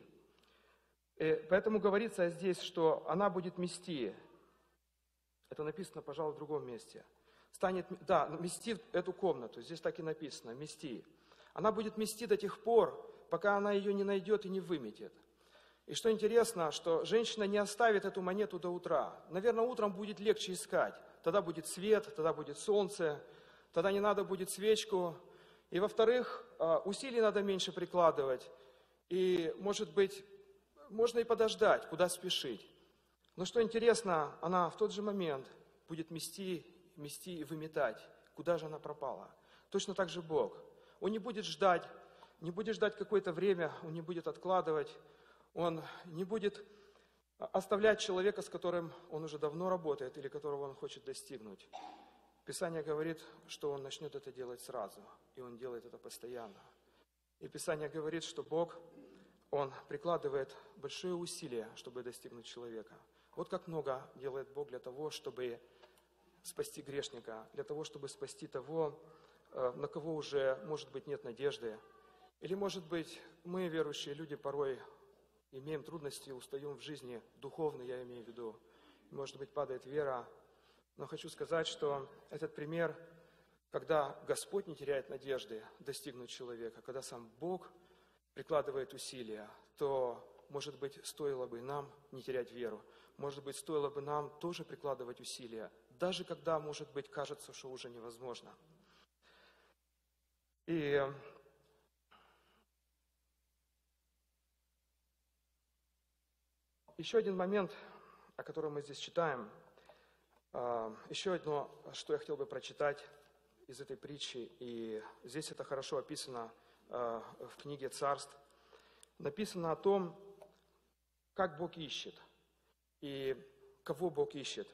И поэтому говорится здесь, что она будет мести. Это написано, пожалуй, в другом месте. Станет, да, мести эту комнату, здесь так и написано, мести. Она будет мести до тех пор, пока она ее не найдет и не выметит. И что интересно, что женщина не оставит эту монету до утра. Наверное, утром будет легче искать. Тогда будет свет, тогда будет солнце, тогда не надо будет свечку. И во-вторых, усилий надо меньше прикладывать. И, может быть, можно и подождать, куда спешить. Но что интересно, она в тот же момент будет мести, мести и выметать. Куда же она пропала? Точно так же Бог. Он не будет ждать, не будет ждать какое-то время, Он не будет откладывать, Он не будет оставлять человека, с которым Он уже давно работает или которого Он хочет достигнуть. Писание говорит, что Он начнет это делать сразу, и Он делает это постоянно. И Писание говорит, что Бог, Он прикладывает большое усилие, чтобы достигнуть человека. Вот как много делает Бог для того, чтобы спасти грешника, для того, чтобы спасти того, на кого уже, может быть, нет надежды. Или, может быть, мы, верующие люди, порой имеем трудности, устаем в жизни, духовно я имею в виду. Может быть, падает вера. Но хочу сказать, что этот пример, когда Господь не теряет надежды достигнуть человека, когда сам Бог прикладывает усилия, то, может быть, стоило бы нам не терять веру. Может быть, стоило бы нам тоже прикладывать усилия, даже когда, может быть, кажется, что уже невозможно. И еще один момент, о котором мы здесь читаем, еще одно, что я хотел бы прочитать из этой притчи, и здесь это хорошо описано в книге «Царств». Написано о том, как Бог ищет и кого Бог ищет.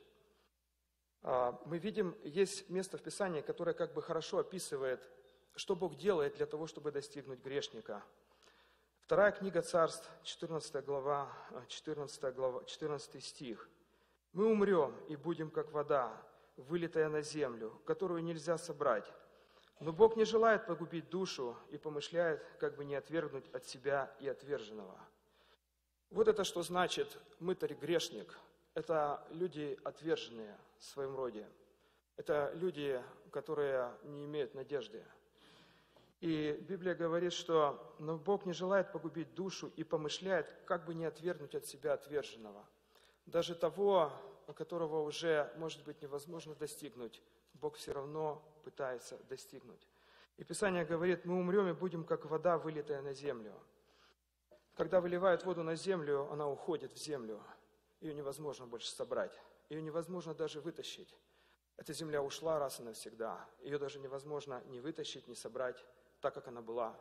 Мы видим, есть место в Писании, которое как бы хорошо описывает, что Бог делает для того, чтобы достигнуть грешника. Вторая книга Царств, четырнадцатая глава, четырнадцатая глава, четырнадцатый стих. «Мы умрем и будем, как вода, вылитая на землю, которую нельзя собрать. Но Бог не желает погубить душу и помышляет, как бы не отвергнуть от себя и отверженного». Вот это что значит мытарь-грешник. Это люди отверженные в своем роде. Это люди, которые не имеют надежды. И Библия говорит, что но Бог не желает погубить душу и помышляет, как бы не отвергнуть от себя отверженного. Даже того, которого уже, может быть, невозможно достигнуть, Бог все равно пытается достигнуть. И Писание говорит, мы умрем и будем, как вода, вылитая на землю. Когда выливают воду на землю, она уходит в землю. Ее невозможно больше собрать. Ее невозможно даже вытащить. Эта земля ушла раз и навсегда. Ее даже невозможно ни вытащить, ни собрать, так, как она была.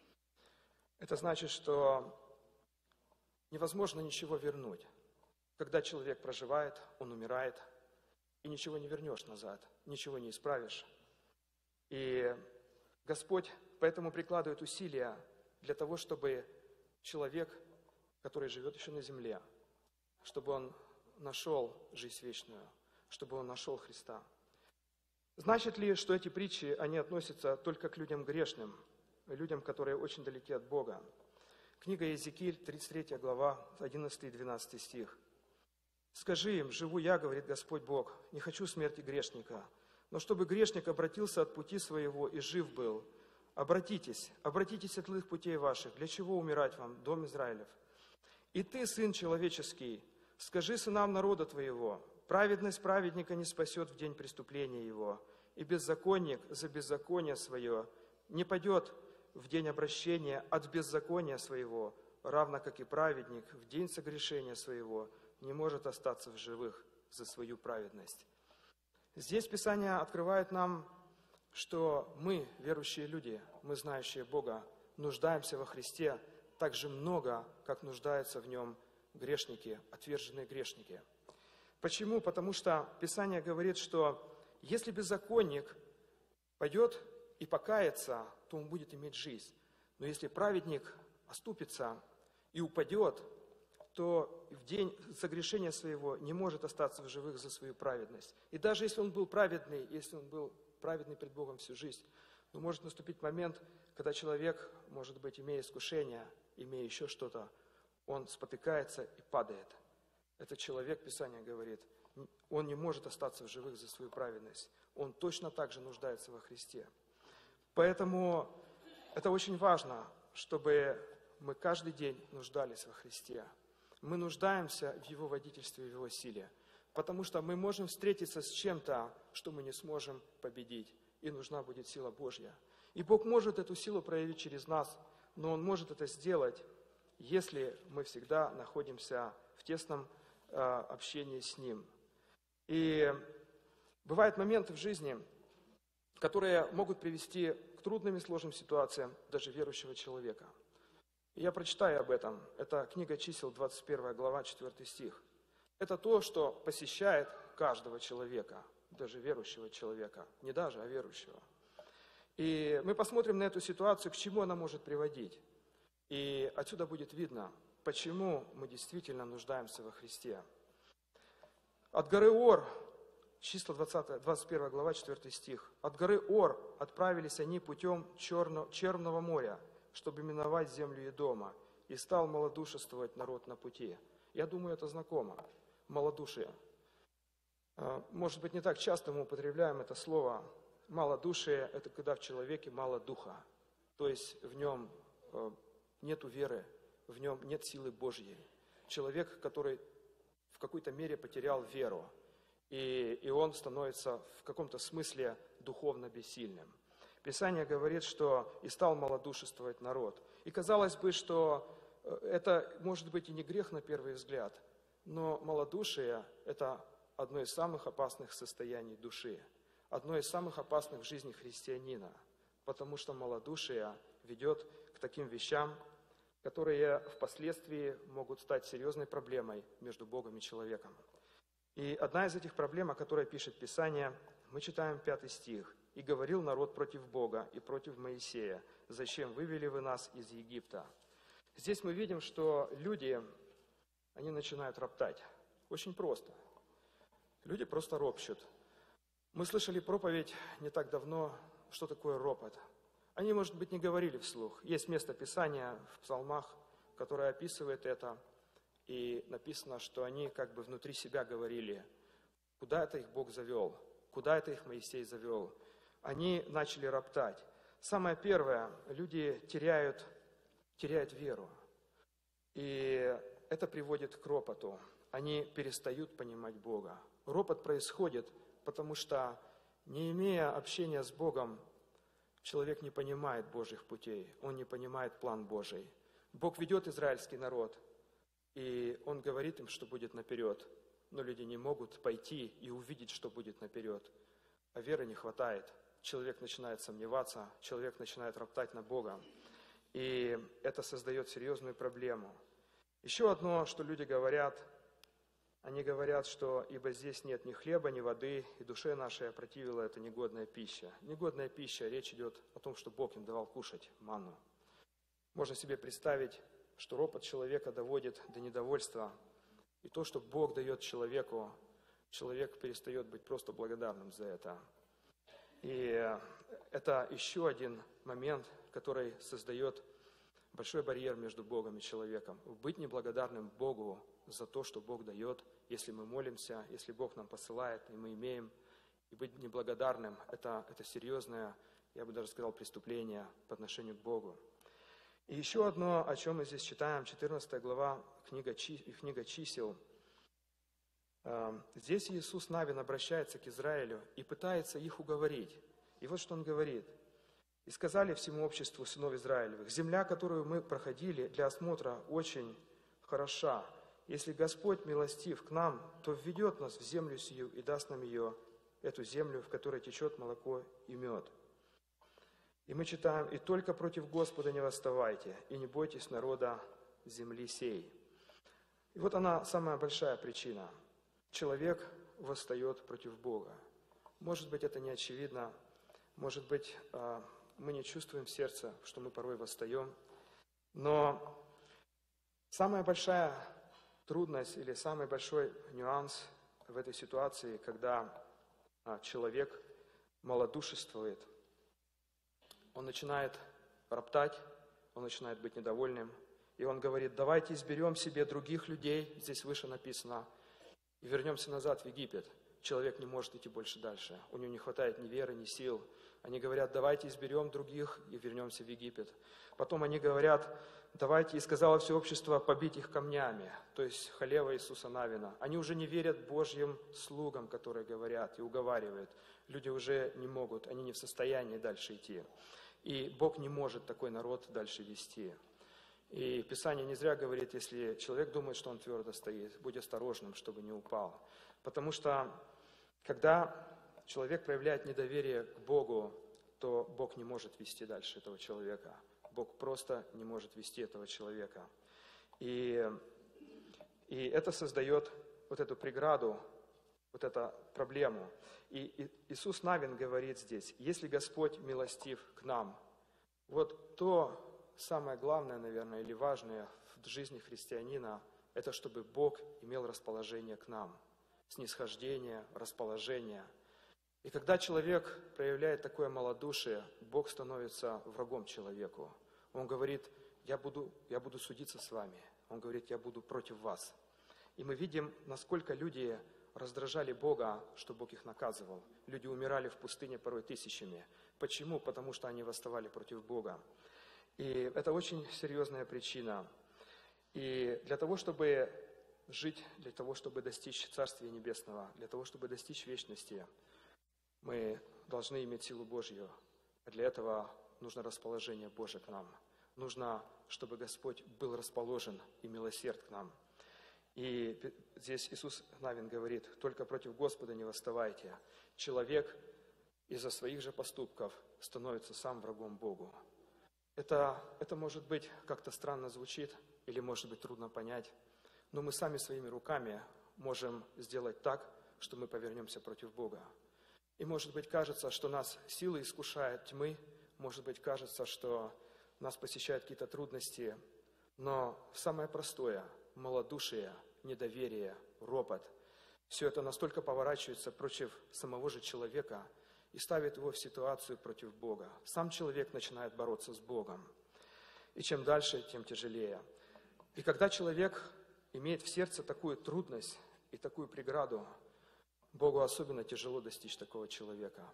Это значит, что невозможно ничего вернуть. Когда человек проживает, он умирает, и ничего не вернешь назад, ничего не исправишь. И Господь поэтому прикладывает усилия для того, чтобы человек, который живет еще на земле, чтобы он нашел жизнь вечную, чтобы он нашел Христа. Значит ли, что эти притчи, они относятся только к людям грешным, людям, которые очень далеки от Бога? Книга Иезекииль, тридцать третья глава, одиннадцатый и двенадцатый стих. «Скажи им, живу я, говорит Господь Бог, не хочу смерти грешника, но чтобы грешник обратился от пути своего и жив был. Обратитесь, обратитесь от злых путей ваших, для чего умирать вам, дом Израилев? И ты, сын человеческий, скажи сынам народа твоего, праведность праведника не спасет в день преступления его, и беззаконник за беззаконие свое не падет в день обращения от беззакония своего, равно как и праведник в день согрешения своего не может остаться в живых за свою праведность». Здесь Писание открывает нам, что мы, верующие люди, мы, знающие Бога, нуждаемся во Христе так же много, как нуждаются в Нем грешники, отверженные грешники. Почему? Потому что Писание говорит, что если беззаконник пойдет и покается, то он будет иметь жизнь. Но если праведник оступится и упадет, то в день согрешения своего не может остаться в живых за свою праведность. И даже если он был праведный, если он был праведный пред Богом всю жизнь, но может наступить момент, когда человек, может быть, имея искушение, имея еще что-то, он спотыкается и падает. Этот человек, Писание говорит, он не может остаться в живых за свою праведность. Он точно так же нуждается во Христе. Поэтому это очень важно, чтобы мы каждый день нуждались во Христе. Мы нуждаемся в Его водительстве, в Его силе. Потому что мы можем встретиться с чем-то, что мы не сможем победить. и нужна будет сила Божья. И Бог может эту силу проявить через нас, но Он может это сделать, если мы всегда находимся в тесном э, общении с Ним. И бывают моменты в жизни, которые могут привести к трудным и сложным ситуациям даже верующего человека. И я прочитаю об этом. Это книга Чисел, двадцать первая глава, четвёртый стих. Это то, что посещает каждого человека, даже верующего человека, не даже, а верующего. И мы посмотрим на эту ситуацию, к чему она может приводить. И отсюда будет видно, почему мы действительно нуждаемся во Христе. От горы Ор, числа двадцатая, двадцать первая глава, четвёртый стих. От горы Ор отправились они путем Черно, Черного моря, чтобы миновать землю Едома, и стал малодушествовать народ на пути. Я думаю, это знакомо. Малодушие. Может быть, не так часто мы употребляем это слово. Малодушие – это когда в человеке мало духа. То есть в нем нету веры, в нем нет силы Божьей. Человек, который в какой-то мере потерял веру, и, и он становится в каком-то смысле духовно бессильным. Писание говорит, что «и стал малодушествовать народ». И казалось бы, что это может быть и не грех на первый взгляд, но малодушие – это одно из самых опасных состояний души, одно из самых опасных в жизни христианина, потому что малодушие ведет к таким вещам, которые впоследствии могут стать серьезной проблемой между Богом и человеком. И одна из этих проблем, о которой пишет Писание, мы читаем пятый стих. «И говорил народ против Бога и против Моисея, зачем вывели вы нас из Египта?» Здесь мы видим, что люди, они начинают роптать. Очень просто. Люди просто ропщут. Мы слышали проповедь не так давно, что такое ропот. Они, может быть, не говорили вслух. Есть место Писания в Псалмах, которое описывает это. И написано, что они как бы внутри себя говорили, куда это их Бог завел, куда это их Моисей завел. Они начали роптать. Самое первое, люди теряют, теряют веру. И это приводит к ропоту. Они перестают понимать Бога. Ропот происходит, потому что, не имея общения с Богом, человек не понимает Божьих путей, он не понимает план Божий. Бог ведет израильский народ, и Он говорит им, что будет наперед, но люди не могут пойти и увидеть, что будет наперед. А веры не хватает. Человек начинает сомневаться, человек начинает роптать на Бога, и это создает серьезную проблему. Еще одно, что люди говорят, они говорят, что «ибо здесь нет ни хлеба, ни воды, и душе нашей опротивила эта негодная пища». Негодная пища, речь идет о том, что Бог им давал кушать манну. Можно себе представить, что ропот человека доводит до недовольства, и то, что Бог дает человеку, человек перестает быть просто благодарным за это. И это еще один момент, который создает большой барьер между Богом и человеком. Быть неблагодарным Богу за то, что Бог дает, если мы молимся, если Бог нам посылает, и мы имеем. И быть неблагодарным – это, это серьезное, я бы даже сказал, преступление по отношению к Богу. И еще одно, о чем мы здесь читаем, четырнадцатая глава, книга, книга чисел. Здесь Иисус Навин обращается к Израилю и пытается их уговорить. И вот что Он говорит. «И сказали всему обществу сынов Израилевых, земля, которую мы проходили для осмотра, очень хороша. Если Господь милостив к нам, то введет нас в землю сию и даст нам ее, эту землю, в которой течет молоко и мед». И мы читаем, «И только против Господа не восставайте, и не бойтесь народа земли сей». И вот она, самая большая причина. Человек восстает против Бога. Может быть, это не очевидно, может быть, мы не чувствуем в сердце, что мы порой восстаем, но самая большая трудность или самый большой нюанс в этой ситуации, когда человек малодушествует, он начинает роптать, он начинает быть недовольным, и он говорит: давайте изберем себе других людей, здесь выше написано, и вернемся назад в Египет. Человек не может идти больше дальше, у него не хватает ни веры, ни сил. Они говорят: давайте изберем других и вернемся в Египет. Потом они говорят: давайте, и сказало все общество, побить их камнями, то есть Халева Иисуса Навина. Они уже не верят Божьим слугам, которые говорят и уговаривают. Люди уже не могут, они не в состоянии дальше идти. И Бог не может такой народ дальше вести. И Писание не зря говорит, если человек думает, что он твердо стоит, будь осторожным, чтобы не упал. Потому что, когда человек проявляет недоверие к Богу, то Бог не может вести дальше этого человека. Бог просто не может вести этого человека. И, и это создает вот эту преграду, вот эту проблему. И, и Иисус Навин говорит здесь, если Господь милостив к нам, вот то самое главное, наверное, или важное в жизни христианина, это чтобы Бог имел расположение к нам, снисхождение, расположение. И когда человек проявляет такое малодушие, Бог становится врагом человеку. Он говорит, я буду, я буду судиться с вами. Он говорит, я буду против вас. И мы видим, насколько люди раздражали Бога, что Бог их наказывал. Люди умирали в пустыне порой тысячами. Почему? Потому что они восставали против Бога. И это очень серьезная причина. И для того, чтобы жить, для того, чтобы достичь Царствия Небесного, для того, чтобы достичь вечности, мы должны иметь силу Божью. А для этого нужно расположение Божие к нам. Нужно, чтобы Господь был расположен и милосерд к нам. И здесь Иисус Навин говорит, только против Господа не восставайте. Человек из-за своих же поступков становится сам врагом Богу. Это, это может быть как-то странно звучит, или может быть трудно понять, но мы сами своими руками можем сделать так, что мы повернемся против Бога. И может быть кажется, что нас силы искушают тьмы, может быть кажется, что нас посещают какие-то трудности, но самое простое – малодушие, недоверие, ропот – все это настолько поворачивается против самого же человека и ставит его в ситуацию против Бога. Сам человек начинает бороться с Богом. И чем дальше, тем тяжелее. И когда человек имеет в сердце такую трудность и такую преграду, Богу особенно тяжело достичь такого человека.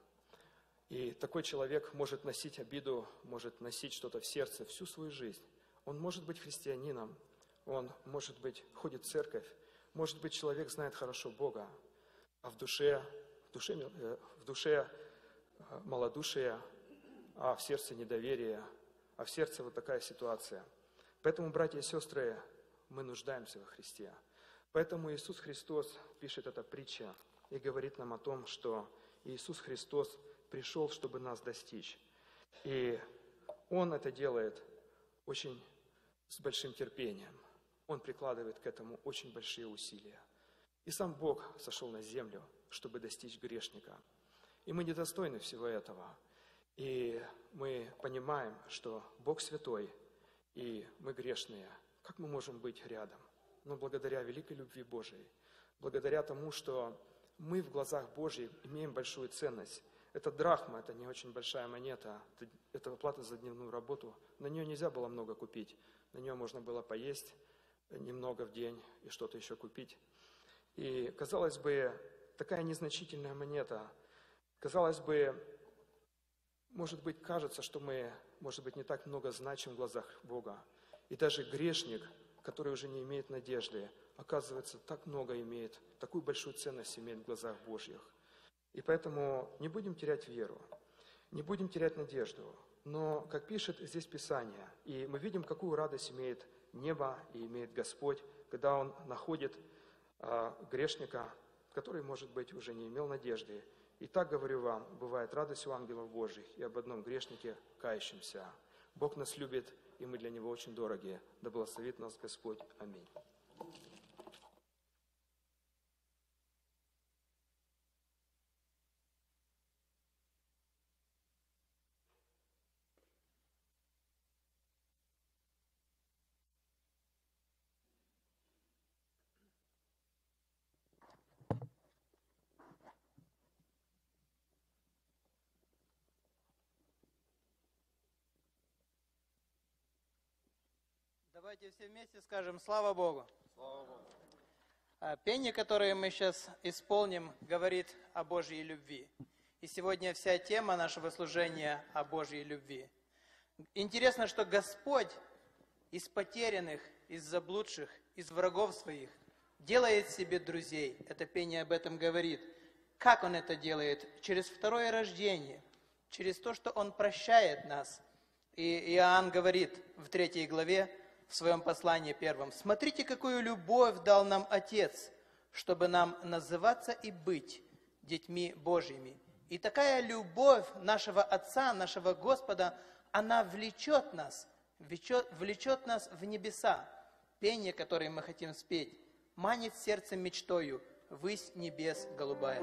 И такой человек может носить обиду, может носить что-то в сердце всю свою жизнь. Он может быть христианином, он, может быть, ходит в церковь, может быть, человек знает хорошо Бога, а в душе, в душе, в душе малодушие, а в сердце недоверие, а в сердце вот такая ситуация. Поэтому, братья и сестры, мы нуждаемся во Христе. Поэтому Иисус Христос пишет эту притчу и говорит нам о том, что Иисус Христос пришел, чтобы нас достичь. И Он это делает очень с большим терпением. Он прикладывает к этому очень большие усилия. И сам Бог сошел на землю, чтобы достичь грешника. И мы недостойны всего этого. И мы понимаем, что Бог святой, и мы грешные. Как мы можем быть рядом? Но благодаря великой любви Божией, благодаря тому, что мы в глазах Божьих имеем большую ценность. Это драхма, это не очень большая монета, это плата за дневную работу. На нее нельзя было много купить. На нее можно было поесть немного в день и что-то еще купить. И, казалось бы, такая незначительная монета. Казалось бы, может быть, кажется, что мы, может быть, не так много значим в глазах Бога. И даже грешник, который уже не имеет надежды, оказывается, так много имеет, такую большую ценность имеет в глазах Божьих. И поэтому не будем терять веру, не будем терять надежду. Но, как пишет здесь Писание, и мы видим, какую радость имеет небо и имеет Господь, когда Он находит а, грешника, который, может быть, уже не имел надежды. И так, говорю вам, бывает радость у ангелов Божьих и об одном грешнике кающемся. Бог нас любит, и мы для Него очень дороги. Да благословит нас Господь. Аминь. Давайте все вместе скажем «Слава Богу». Слава Богу. Пение, которое мы сейчас исполним, говорит о Божьей любви. И сегодня вся тема нашего служения о Божьей любви. Интересно, что Господь из потерянных, из заблудших, из врагов своих делает себе друзей. Это пение об этом говорит. Как Он это делает? Через второе рождение, через то, что Он прощает нас. И Иоанн говорит в третьей главе, в своем послании первом: «Смотрите, какую любовь дал нам Отец, чтобы нам называться и быть детьми Божьими». И такая любовь нашего Отца, нашего Господа, она влечет нас, влечет, влечет нас в небеса. Пение, которое мы хотим спеть, манит сердце мечтою, высь небес голубая.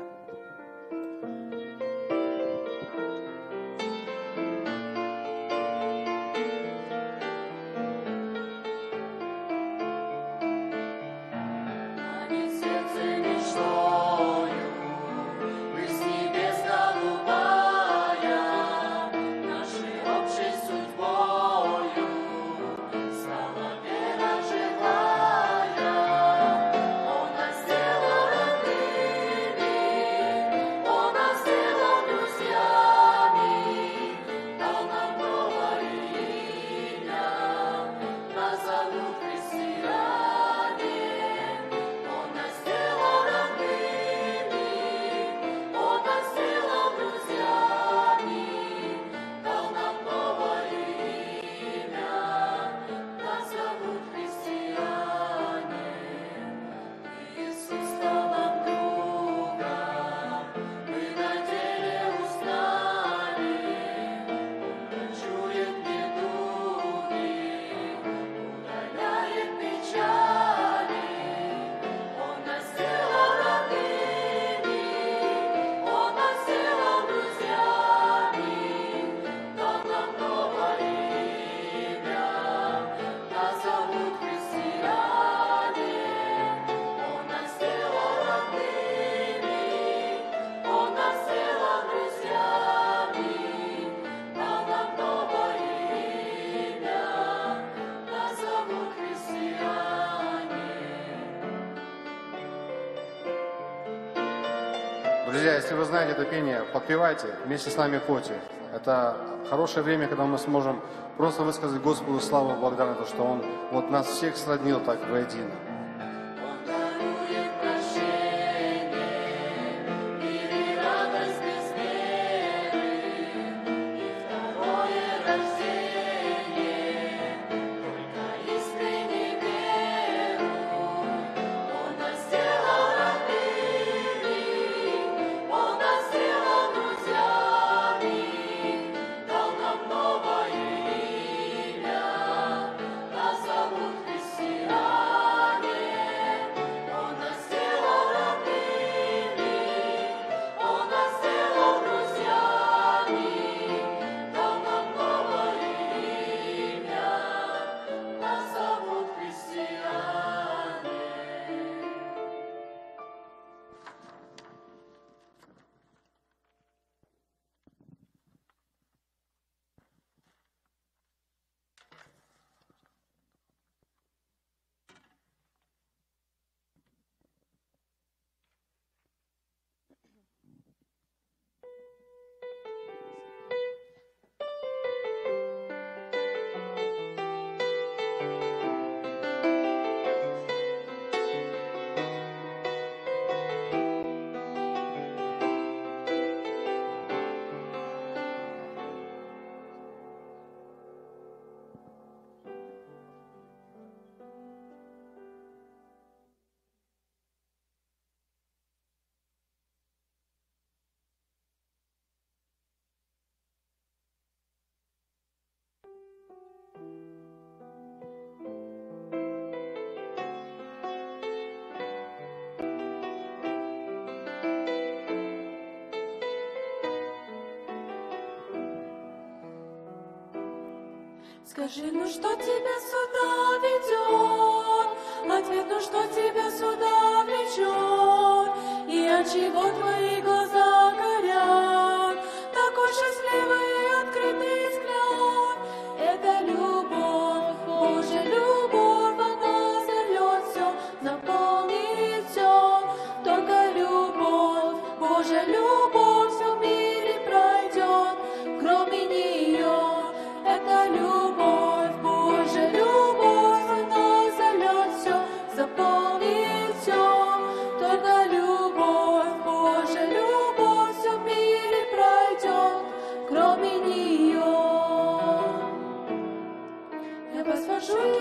Друзья, если вы знаете это пение, подпевайте, вместе с нами пойте. Это хорошее время, когда мы сможем просто высказать Господу славу и благодарность, что Он вот нас всех сроднил так воедино. Скажи, ну что тебя сюда ведет? Ответ, ну что тебя сюда влечет? И отчего твои глаза горят? Такой счастливый и открытый взгляд. Это любовь, Божья любовь, она зовет все, наполнит все. Только любовь, Божья любовь, все в мире пройдет, кроме нее. Это любовь, Божья любовь, она зальет все, заполнит все. Только любовь, Божья любовь.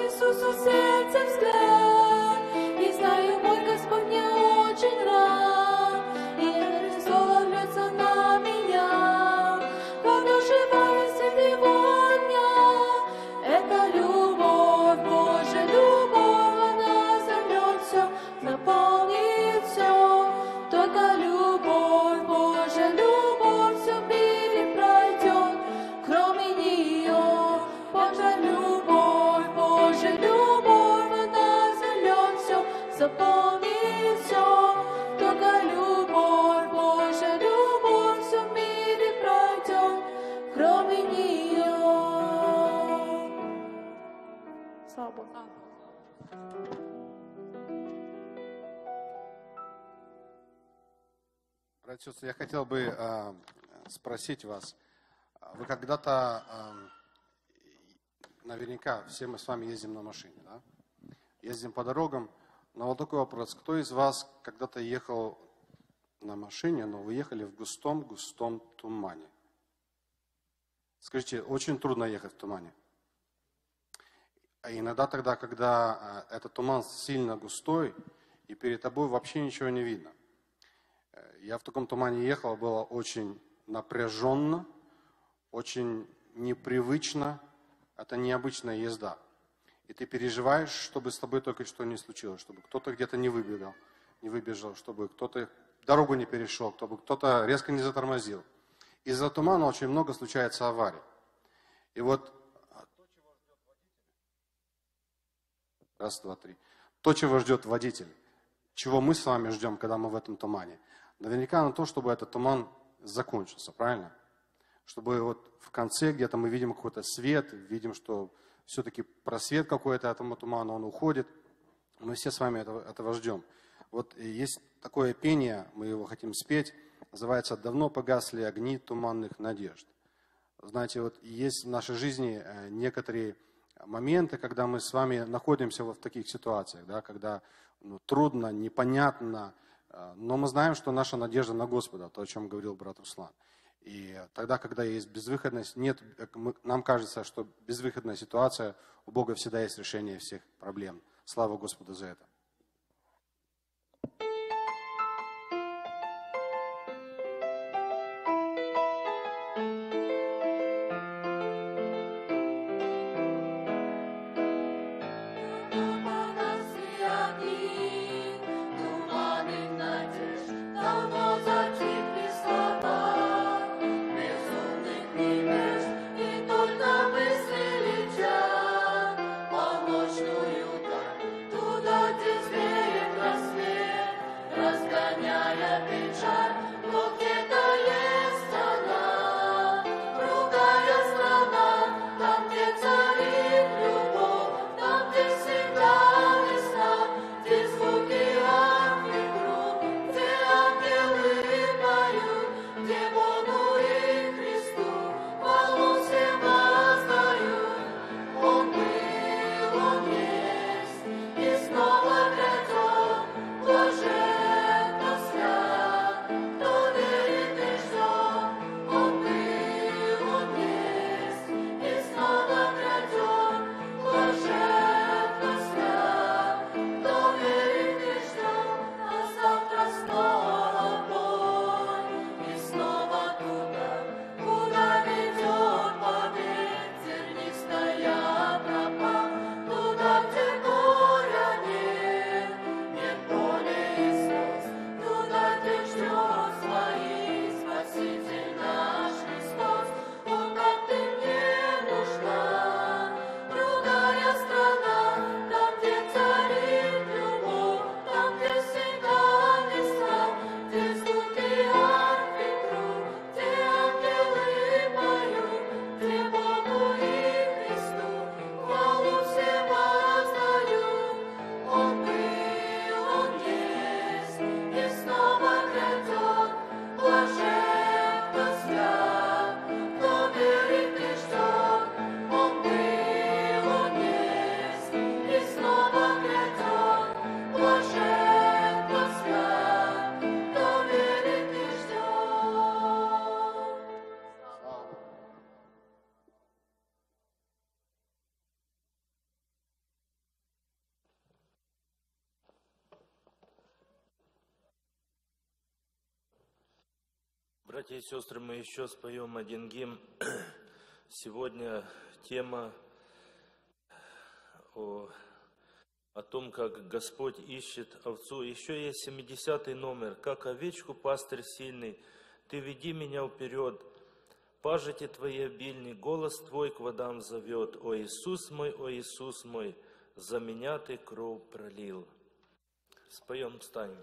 Иисусу сердце взгляд, и знаю, мой Господь мне очень рад, и Христос льется на меня, воодушевляясь от Его огня. Это любовь Божия, любовь, она зальет все, наполнит все. Только любовь Божия, любовь все в мире пройдет, кроме нее. Божья любовь, Божья любовь, она зальет все, заполнит все. Только любовь Божья, любовь все в мире пройдет, кроме нее. Слава Богу. Братья и сестры, я хотел бы э, спросить вас, вы когда-то, э, наверняка все мы с вами ездим на машине, да? Ездим по дорогам, но вот такой вопрос, кто из вас когда-то ехал на машине, но вы ехали в густом-густом тумане? Скажите, очень трудно ехать в тумане. А иногда тогда, когда э, этот туман сильно густой, и перед тобой вообще ничего не видно. Я в таком тумане ехал, было очень напряженно, очень непривычно. Это необычная езда. И ты переживаешь, чтобы с тобой только что не случилось, чтобы кто-то где-то не выбежал, не выбежал, чтобы кто-то дорогу не перешел, чтобы кто-то резко не затормозил. Из-за тумана очень много случается аварий. И вот раз, два, три. То, чего ждет водитель, чего мы с вами ждем, когда мы в этом тумане. Наверняка на то, чтобы этот туман закончился, правильно? Чтобы вот в конце где-то мы видим какой-то свет, видим, что все-таки просвет какой-то этому туману, он уходит. Мы все с вами этого, этого ждем. Вот есть такое пение, мы его хотим спеть, называется «Давно погасли огни туманных надежд». Знаете, вот есть в нашей жизни некоторые моменты, когда мы с вами находимся вот в таких ситуациях, да, когда ну, трудно, непонятно, но мы знаем, что наша надежда на Господа, то, о чем говорил брат Руслан. И тогда, когда есть безвыходность, нет, мы, нам кажется, что безвыходная ситуация, у Бога всегда есть решение всех проблем. Слава Господу за это. Туда, где Братья и сестры, мы еще споем один гимн. Сегодня тема о, о том, как Господь ищет овцу. Еще есть семидесятый номер. «Как овечку пастырь сильный, Ты веди меня вперед. Пажити Твои обильный, голос Твой к водам зовет. О Иисус мой, о Иисус мой, за меня Ты кровь пролил». Споем, встанем.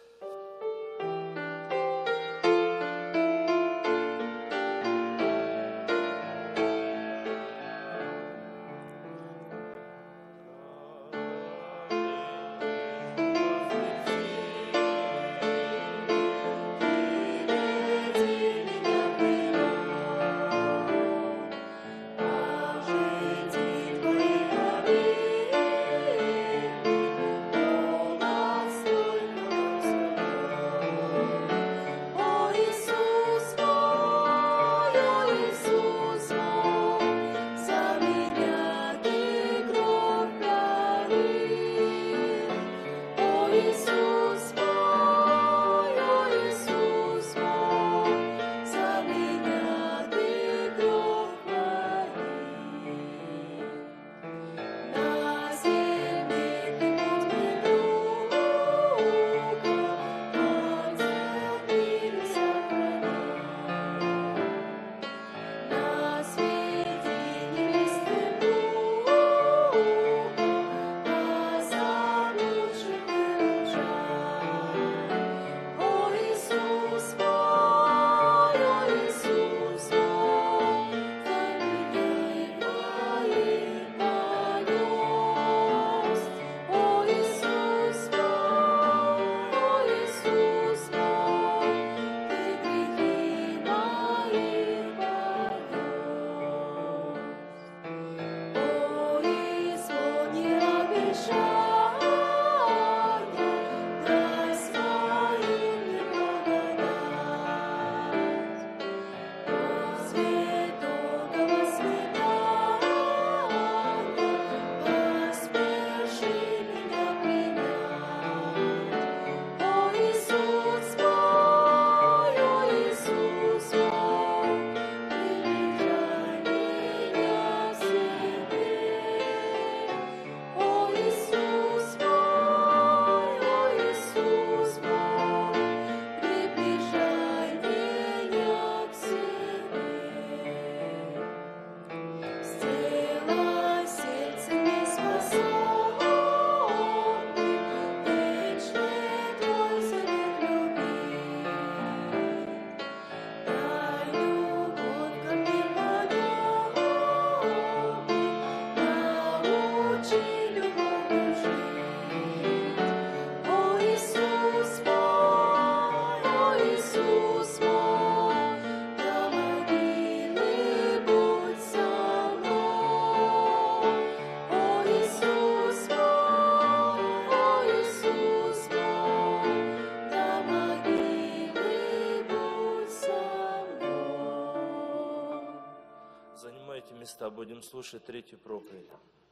Будем слушать третью проповедь.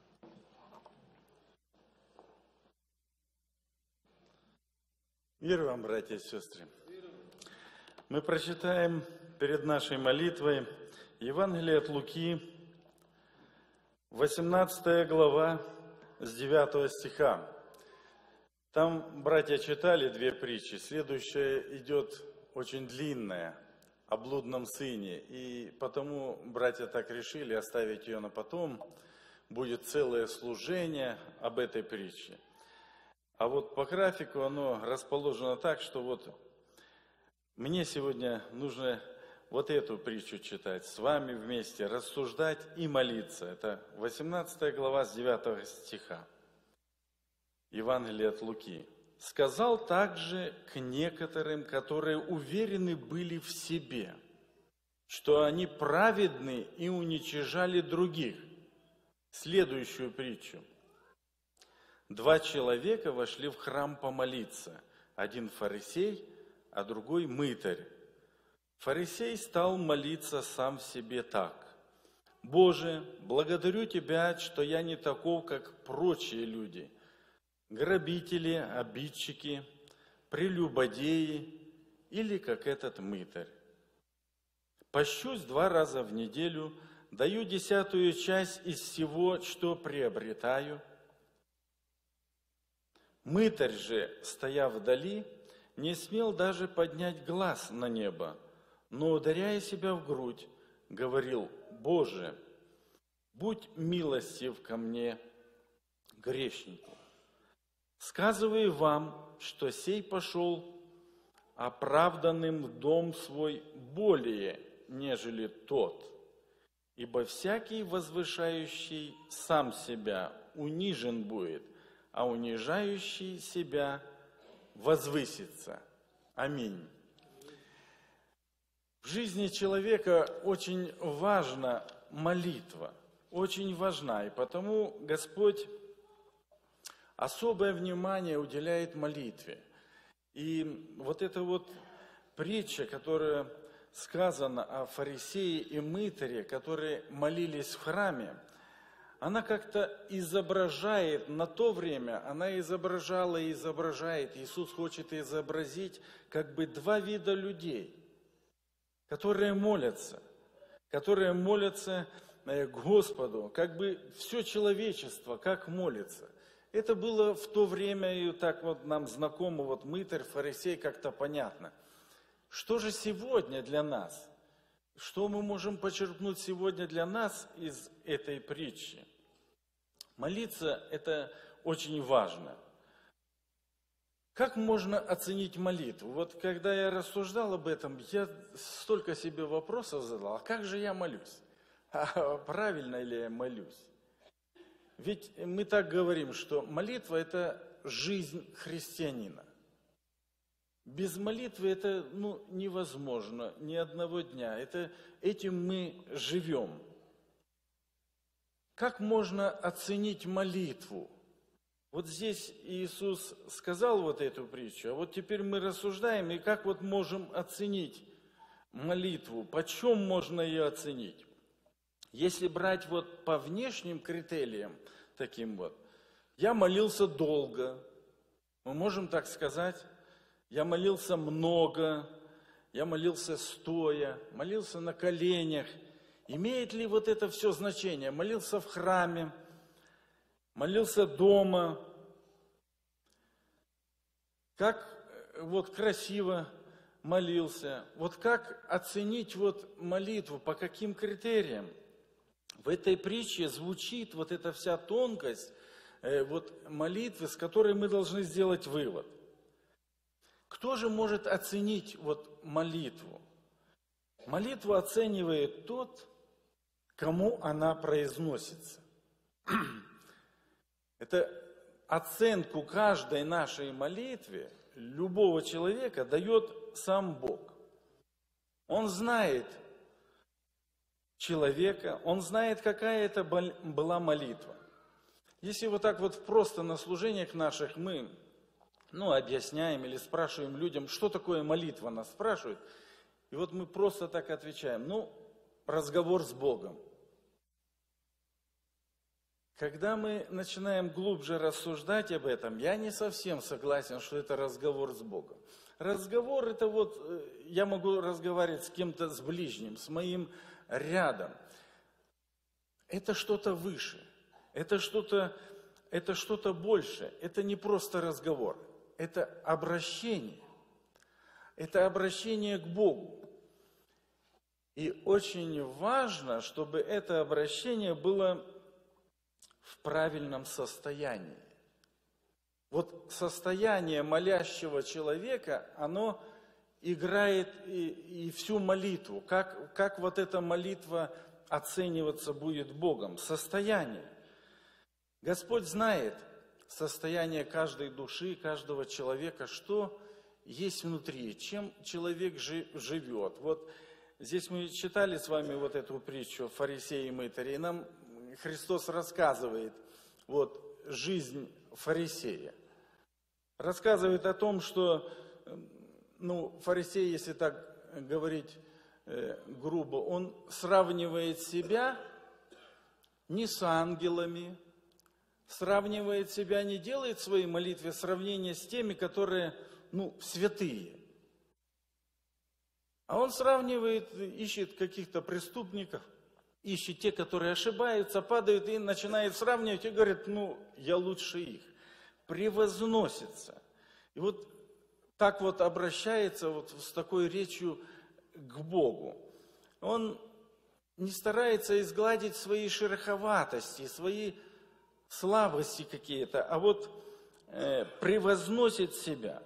Мир вам, братья и сестры. Мы прочитаем перед нашей молитвой Евангелие от Луки, восемнадцатая глава, с девятого стиха. Там братья читали две притчи, следующая идет очень длинная, о блудном сыне, и потому братья так решили оставить ее на потом, будет целое служение об этой притче. А вот по графику оно расположено так, что вот мне сегодня нужно вот эту притчу читать, с вами вместе рассуждать и молиться. Это восемнадцатая глава с девятого стиха. Евангелие от Луки. «Сказал также к некоторым, которые уверены были в себе, что они праведны и уничижали других». Следующую притчу. Два человека вошли в храм помолиться, один фарисей, а другой мытарь. Фарисей стал молиться сам в себе так: «Боже, благодарю Тебя, что я не таков, как прочие люди, грабители, обидчики, прелюбодеи или как этот мытарь. Пощусь два раза в неделю, даю десятую часть из всего, что приобретаю. Мытарь же, стоя вдали, не смел даже поднять глаз на небо, но, ударяя себя в грудь, говорил: Боже, будь милостив ко мне, грешнику. Сказываю вам, что сей пошел оправданным в дом свой более, нежели тот. Ибо всякий, возвышающий сам себя, унижен будет, а унижающий себя возвысится. Аминь. В жизни человека очень важна молитва, очень важна, и потому Господь особое внимание уделяет молитве. И вот эта вот притча, которая сказана о фарисее и мытаре, которые молились в храме, она как-то изображает на то время, она изображала и изображает, Иисус хочет изобразить как бы два вида людей, которые молятся, которые молятся к Господу, как бы все человечество, как молится. Это было в то время, и так вот нам знакомо, вот мытарь, фарисей, как-то понятно. Что же сегодня для нас? Что мы можем почерпнуть сегодня для нас из этой притчи? Молиться – это очень важно. Как можно оценить молитву? Вот когда я рассуждал об этом, я столько себе вопросов задал. А как же я молюсь? А правильно ли я молюсь? Ведь мы так говорим, что молитва – это жизнь христианина. Без молитвы это ну, невозможно ни одного дня. Это, этим мы живем. Как можно оценить молитву? Вот здесь Иисус сказал вот эту притчу, а вот теперь мы рассуждаем, и как вот можем оценить молитву? Почем можно ее оценить? Если брать вот по внешним критериям, таким вот, я молился долго, мы можем так сказать, я молился много, я молился стоя, молился на коленях. Имеет ли вот это все значение? Молился в храме, молился дома. Как вот красиво молился. Вот как оценить вот молитву, по каким критериям? В этой притче звучит вот эта вся тонкость э, вот молитвы, с которой мы должны сделать вывод. Кто же может оценить вот молитву? Молитву оценивает тот, кому она произносится. Это оценку каждой нашей молитве любого человека дает сам Бог. Он знает человека, он знает, какая это была молитва. Если вот так вот просто на служениях наших мы ну, объясняем или спрашиваем людям, что такое молитва, нас спрашивают, и вот мы просто так отвечаем, ну, разговор с Богом. Когда мы начинаем глубже рассуждать об этом, я не совсем согласен, что это разговор с Богом. Разговор это вот, я могу разговаривать с кем-то, с ближним, с моим рядом. Это что-то выше, это что-то, это что-то больше, это не просто разговор, это обращение, это обращение к Богу. И очень важно, чтобы это обращение было в правильном состоянии. Вот состояние молящего человека, оно играет и, и всю молитву. Как, как вот эта молитва оцениваться будет Богом? Состояние. Господь знает состояние каждой души, каждого человека, что есть внутри, чем человек живет. Вот здесь мы читали с вами вот эту притчу фарисеи и мытари, и нам Христос рассказывает вот жизнь фарисея. Рассказывает о том, что ну, фарисей, если так говорить э, грубо, он сравнивает себя не с ангелами, сравнивает себя, не делает в своей молитве сравнение с теми, которые ну, святые. А он сравнивает, ищет каких-то преступников, ищет те, которые ошибаются, падают, и начинает сравнивать, и говорит, ну, я лучше их. Превозносится. И вот так вот обращается вот с такой речью к Богу. Он не старается изгладить свои шероховатости, свои слабости какие-то, а вот э, превозносит себя.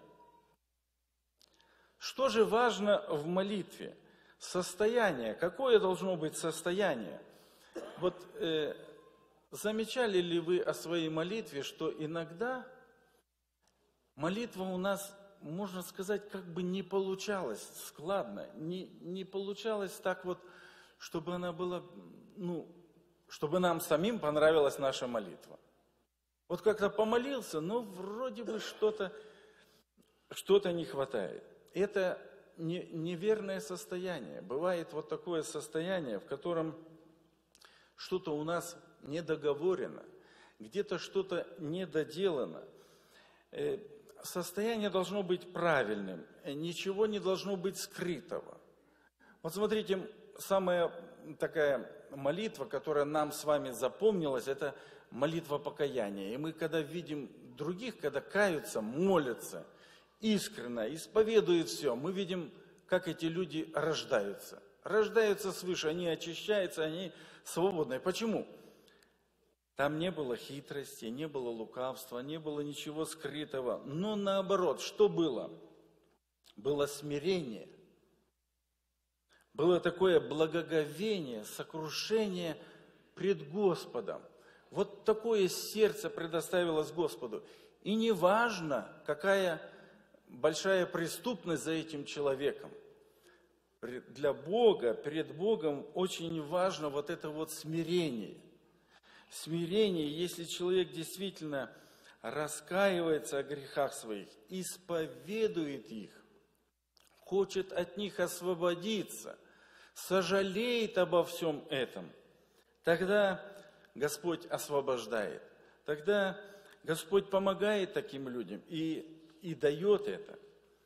Что же важно в молитве? Состояние. Какое должно быть состояние? Вот э, замечали ли вы о своей молитве, что иногда молитва у нас, можно сказать, как бы не получалась складно, не, не получалось так вот, чтобы она была, ну, чтобы нам самим понравилась наша молитва. Вот как-то помолился, но вроде бы что-то, что-то не хватает. Это не, неверное состояние. Бывает вот такое состояние, в котором что-то у нас недоговорено, где-то что-то недоделано. Состояние должно быть правильным, ничего не должно быть скрытого. Вот смотрите, самая такая молитва, которая нам с вами запомнилась, это молитва покаяния. И мы, когда видим других, когда каются, молятся, искренне, исповедуют все, мы видим, как эти люди рождаются. Рождаются свыше, они очищаются, они свободны. Почему? Там не было хитрости, не было лукавства, не было ничего скрытого. Но наоборот, что было? Было смирение. Было такое благоговение, сокрушение пред Господом. Вот такое сердце предоставилось Господу. И не важно, какая большая преступность за этим человеком. Для Бога, перед Богом очень важно вот это вот смирение. Смирение, если человек действительно раскаивается о грехах своих, исповедует их, хочет от них освободиться, сожалеет обо всем этом, тогда Господь освобождает, тогда Господь помогает таким людям и, и дает это.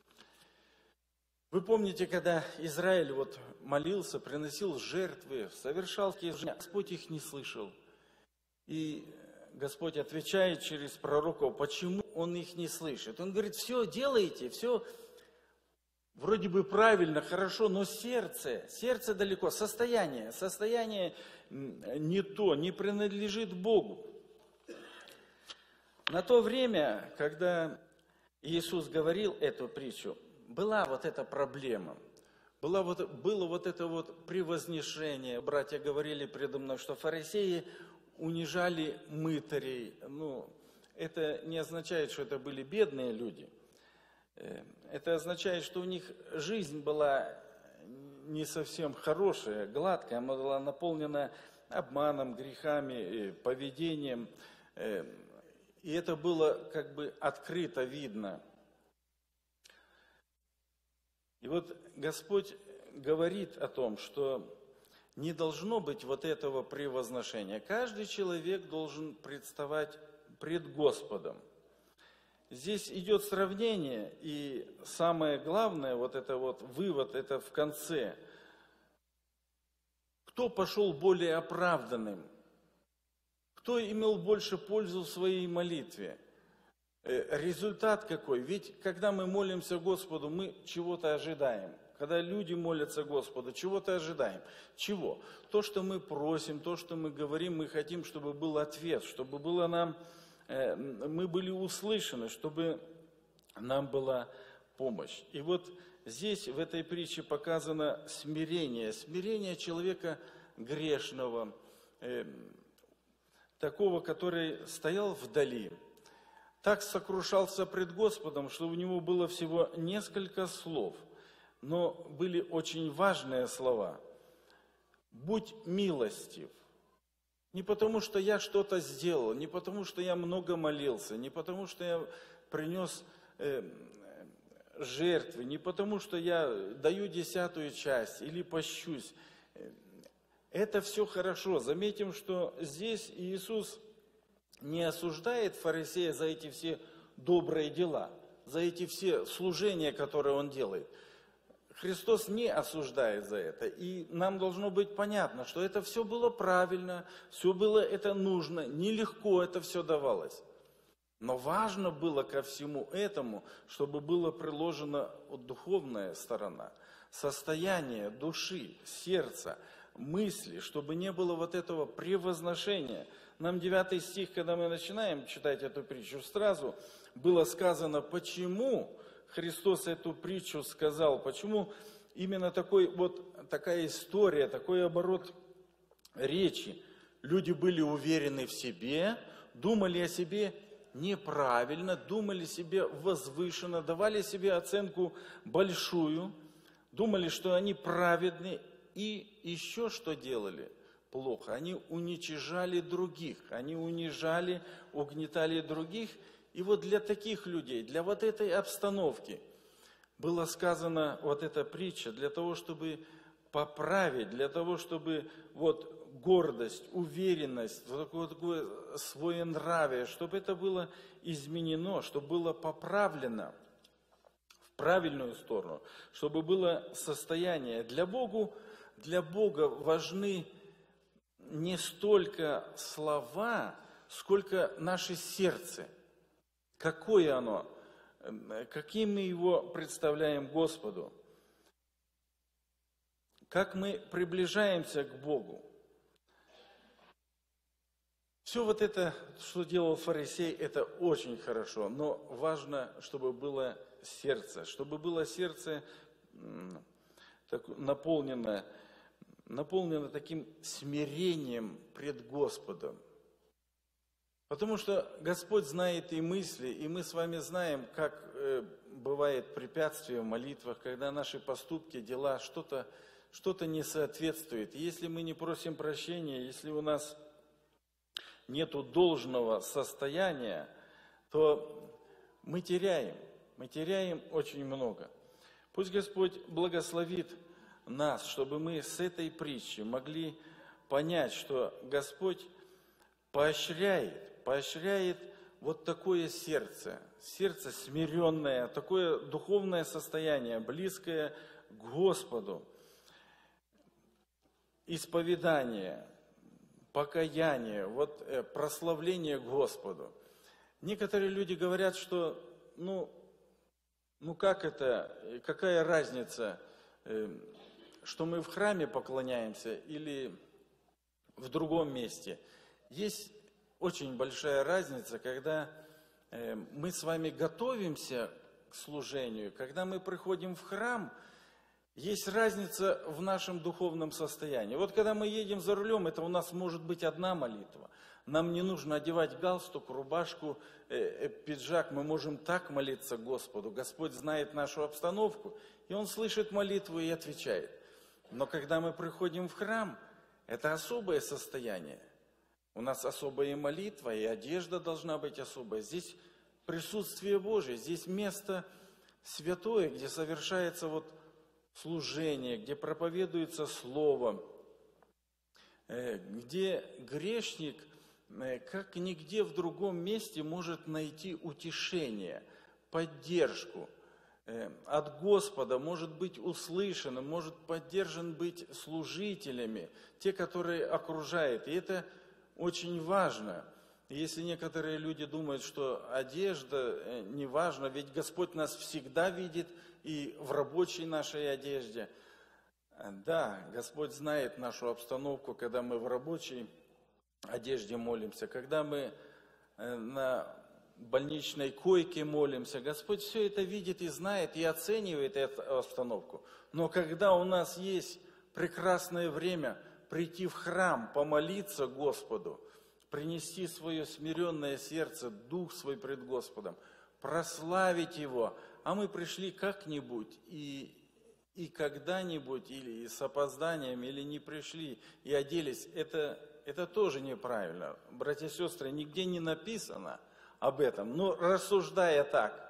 Вы помните, когда Израиль вот молился, приносил жертвы, совершал какие-то жертвы, Господь их не слышал. И Господь отвечает через пророков, почему Он их не слышит. Он говорит, все делаете, все вроде бы правильно, хорошо, но сердце, сердце далеко, состояние, состояние не то, не принадлежит Богу. На то время, когда Иисус говорил эту притчу, была вот эта проблема, была вот, было вот это вот превознешение. Братья говорили предо мной, что фарисеи унижали мытарей. Ну, это не означает, что это были бедные люди. Это означает, что у них жизнь была не совсем хорошая, гладкая, она была наполнена обманом, грехами, поведением. И это было как бы открыто видно. И вот Господь говорит о том, что не должно быть вот этого превозношения. Каждый человек должен представать пред Господом. Здесь идет сравнение, и самое главное, вот это вот вывод, это в конце. Кто пошел более оправданным? Кто имел больше пользу в своей молитве? Результат какой? Ведь когда мы молимся Господу, мы чего-то ожидаем. Когда люди молятся Господу, чего-то ожидаем. Чего? То, что мы просим, то, что мы говорим, мы хотим, чтобы был ответ, чтобы было нам, э, мы были услышаны, чтобы нам была помощь. И вот здесь, в этой притче, показано смирение. Смирение человека грешного, э, такого, который стоял вдали. Так сокрушался пред Господом, что у него было всего несколько слов, но были очень важные слова. «Будь милостив». Не потому, что я что-то сделал, не потому, что я много молился, не потому, что я принес э, жертвы, не потому, что я даю десятую часть или пощусь. Это все хорошо. Заметим, что здесь Иисус не осуждает фарисея за эти все добрые дела, за эти все служения, которые он делает. Христос не осуждает за это. И нам должно быть понятно, что это все было правильно, все было это нужно, нелегко это все давалось. Но важно было ко всему этому, чтобы была приложена духовная сторона, состояние души, сердца, мысли, чтобы не было вот этого превозношения. Нам девятый стих, когда мы начинаем читать эту притчу, сразу было сказано, почему Христос эту притчу сказал, почему именно такой, вот, такая история, такой оборот речи. Люди были уверены в себе, думали о себе неправильно, думали себе возвышенно, давали себе оценку большую, думали, что они праведны, и еще что делали плохо? Они уничижали других, они унижали, угнетали других. И вот для таких людей, для вот этой обстановки была сказана вот эта притча, для того, чтобы поправить, для того, чтобы вот гордость, уверенность, вот такое, такое своенравие, чтобы это было изменено, чтобы было поправлено в правильную сторону, чтобы было состояние. Для Богу, для Бога важны не столько слова, сколько наше сердце. Какое оно? Каким мы его представляем Господу? Как мы приближаемся к Богу? Все вот это, что делал фарисей, это очень хорошо, но важно, чтобы было сердце, чтобы было сердце наполнено, наполнено таким смирением пред Господом. Потому что Господь знает и мысли, и мы с вами знаем, как э, бывает препятствие в молитвах, когда наши поступки, дела, что-то что-то не соответствует. И если мы не просим прощения, если у нас нету должного состояния, то мы теряем, мы теряем очень много. Пусть Господь благословит нас, чтобы мы с этой притчи могли понять, что Господь поощряет, поощряет вот такое сердце, сердце смиренное, такое духовное состояние, близкое к Господу, исповедание, покаяние, вот прославление Господу. Некоторые люди говорят, что, ну, ну как это, какая разница, что мы в храме поклоняемся или в другом месте. Есть очень большая разница, когда мы с вами готовимся к служению, когда мы приходим в храм, есть разница в нашем духовном состоянии. Вот когда мы едем за рулем, это у нас может быть одна молитва. Нам не нужно одевать галстук, рубашку, э, э, пиджак. Мы можем так молиться Господу. Господь знает нашу обстановку, и Он слышит молитву и отвечает. Но когда мы приходим в храм, это особое состояние. У нас особая молитва, и одежда должна быть особая. Здесь присутствие Божие, здесь место святое, где совершается вот служение, где проповедуется Слово, где грешник, как нигде в другом месте, может найти утешение, поддержку от Господа, может быть услышанным, может поддержан быть служителями, те, которые окружают. И это очень важно. Если некоторые люди думают, что одежда не важна, ведь Господь нас всегда видит и в рабочей нашей одежде. Да, Господь знает нашу обстановку, когда мы в рабочей одежде молимся, когда мы на больничной койке молимся. Господь все это видит и знает, и оценивает эту обстановку. Но когда у нас есть прекрасное время прийти в храм, помолиться Господу, принести свое смиренное сердце, дух свой пред Господом, прославить Его, а мы пришли как-нибудь и, и когда-нибудь, или с опозданием, или не пришли и оделись, это, это тоже неправильно. Братья и сестры, нигде не написано об этом, но рассуждая так,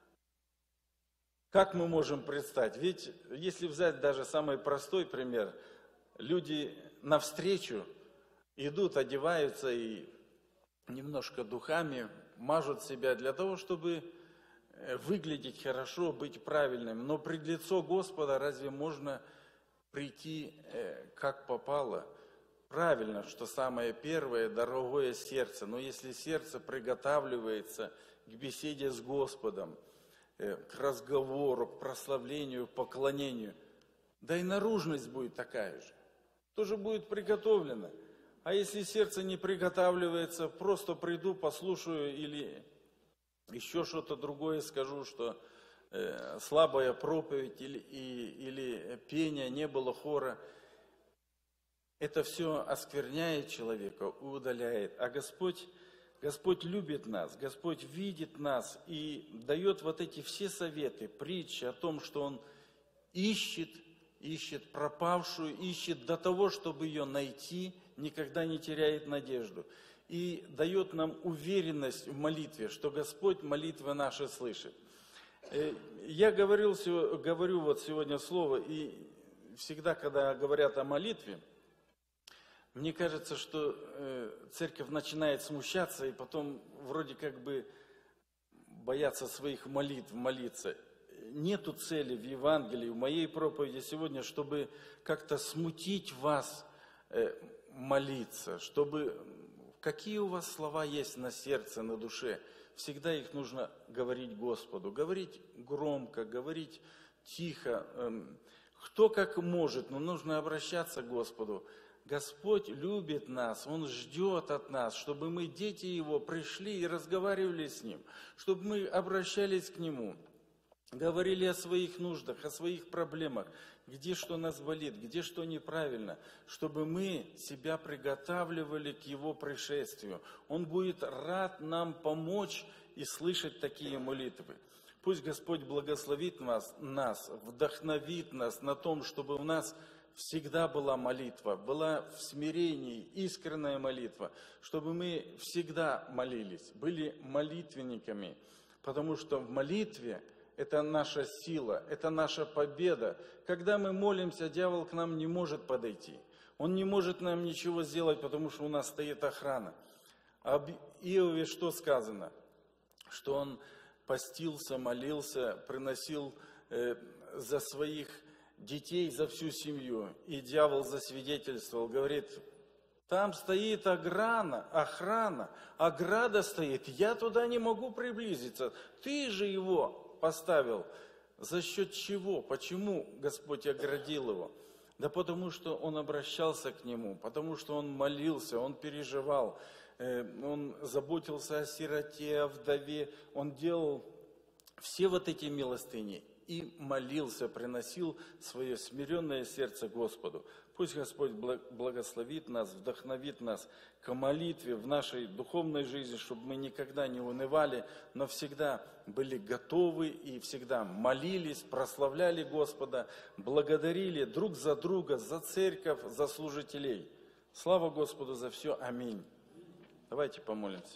как мы можем представить? Ведь если взять даже самый простой пример, люди навстречу идут, одеваются и немножко духами мажут себя для того, чтобы выглядеть хорошо, быть правильным. Но пред лицо Господа разве можно прийти как попало? Правильно, что самое первое, дорогое сердце. Но если сердце приготавливается к беседе с Господом, к разговору, к прославлению, к поклонению, да и наружность будет такая же. Тоже будет приготовлено. А если сердце не приготавливается, просто приду, послушаю или еще что-то другое скажу, что э, слабая проповедь или, и, или пение, не было хора, это все оскверняет человека, удаляет. А Господь, Господь любит нас, Господь видит нас и дает вот эти все советы, притчи о том, что Он ищет, ищет пропавшую, ищет до того, чтобы ее найти, никогда не теряет надежду. И дает нам уверенность в молитве, что Господь молитвы наши слышит. Я говорил, говорю вот сегодня слово, и всегда, когда говорят о молитве, мне кажется, что церковь начинает смущаться и потом вроде как бы бояться своих молитв, молиться. Нету цели в Евангелии, в моей проповеди сегодня, чтобы как-то смутить вас молиться, чтобы какие у вас слова есть на сердце, на душе, всегда их нужно говорить Господу, говорить громко, говорить тихо, кто как может, но нужно обращаться к Господу. Господь любит нас, Он ждет от нас, чтобы мы, дети Его, пришли и разговаривали с Ним, чтобы мы обращались к Нему, говорили о своих нуждах, о своих проблемах, где что нас болит, где что неправильно, чтобы мы себя приготавливали к Его пришествию. Он будет рад нам помочь и слышать такие молитвы. Пусть Господь благословит нас, нас, вдохновит нас на том, чтобы у нас всегда была молитва, была в смирении искренняя молитва, чтобы мы всегда молились, были молитвенниками, потому что в молитве это наша сила, это наша победа. Когда мы молимся, дьявол к нам не может подойти. Он не может нам ничего сделать, потому что у нас стоит охрана. Об Иове что сказано? Что он постился, молился, приносил э, за своих детей, за всю семью. И дьявол засвидетельствовал, говорит, там стоит охрана, охрана, ограда стоит, я туда не могу приблизиться. Ты же его поставил. За счет чего? Почему Господь оградил его? Да потому что он обращался к нему, потому что он молился, он переживал, он заботился о сироте, о вдове, он делал все вот эти милостыни и молился, приносил свое смиренное сердце Господу. Пусть Господь благословит нас, вдохновит нас к молитве в нашей духовной жизни, чтобы мы никогда не унывали, но всегда были готовы и всегда молились, прославляли Господа, благодарили друг за друга, за церковь, за служителей. Слава Господу за все. Аминь. Давайте помолимся.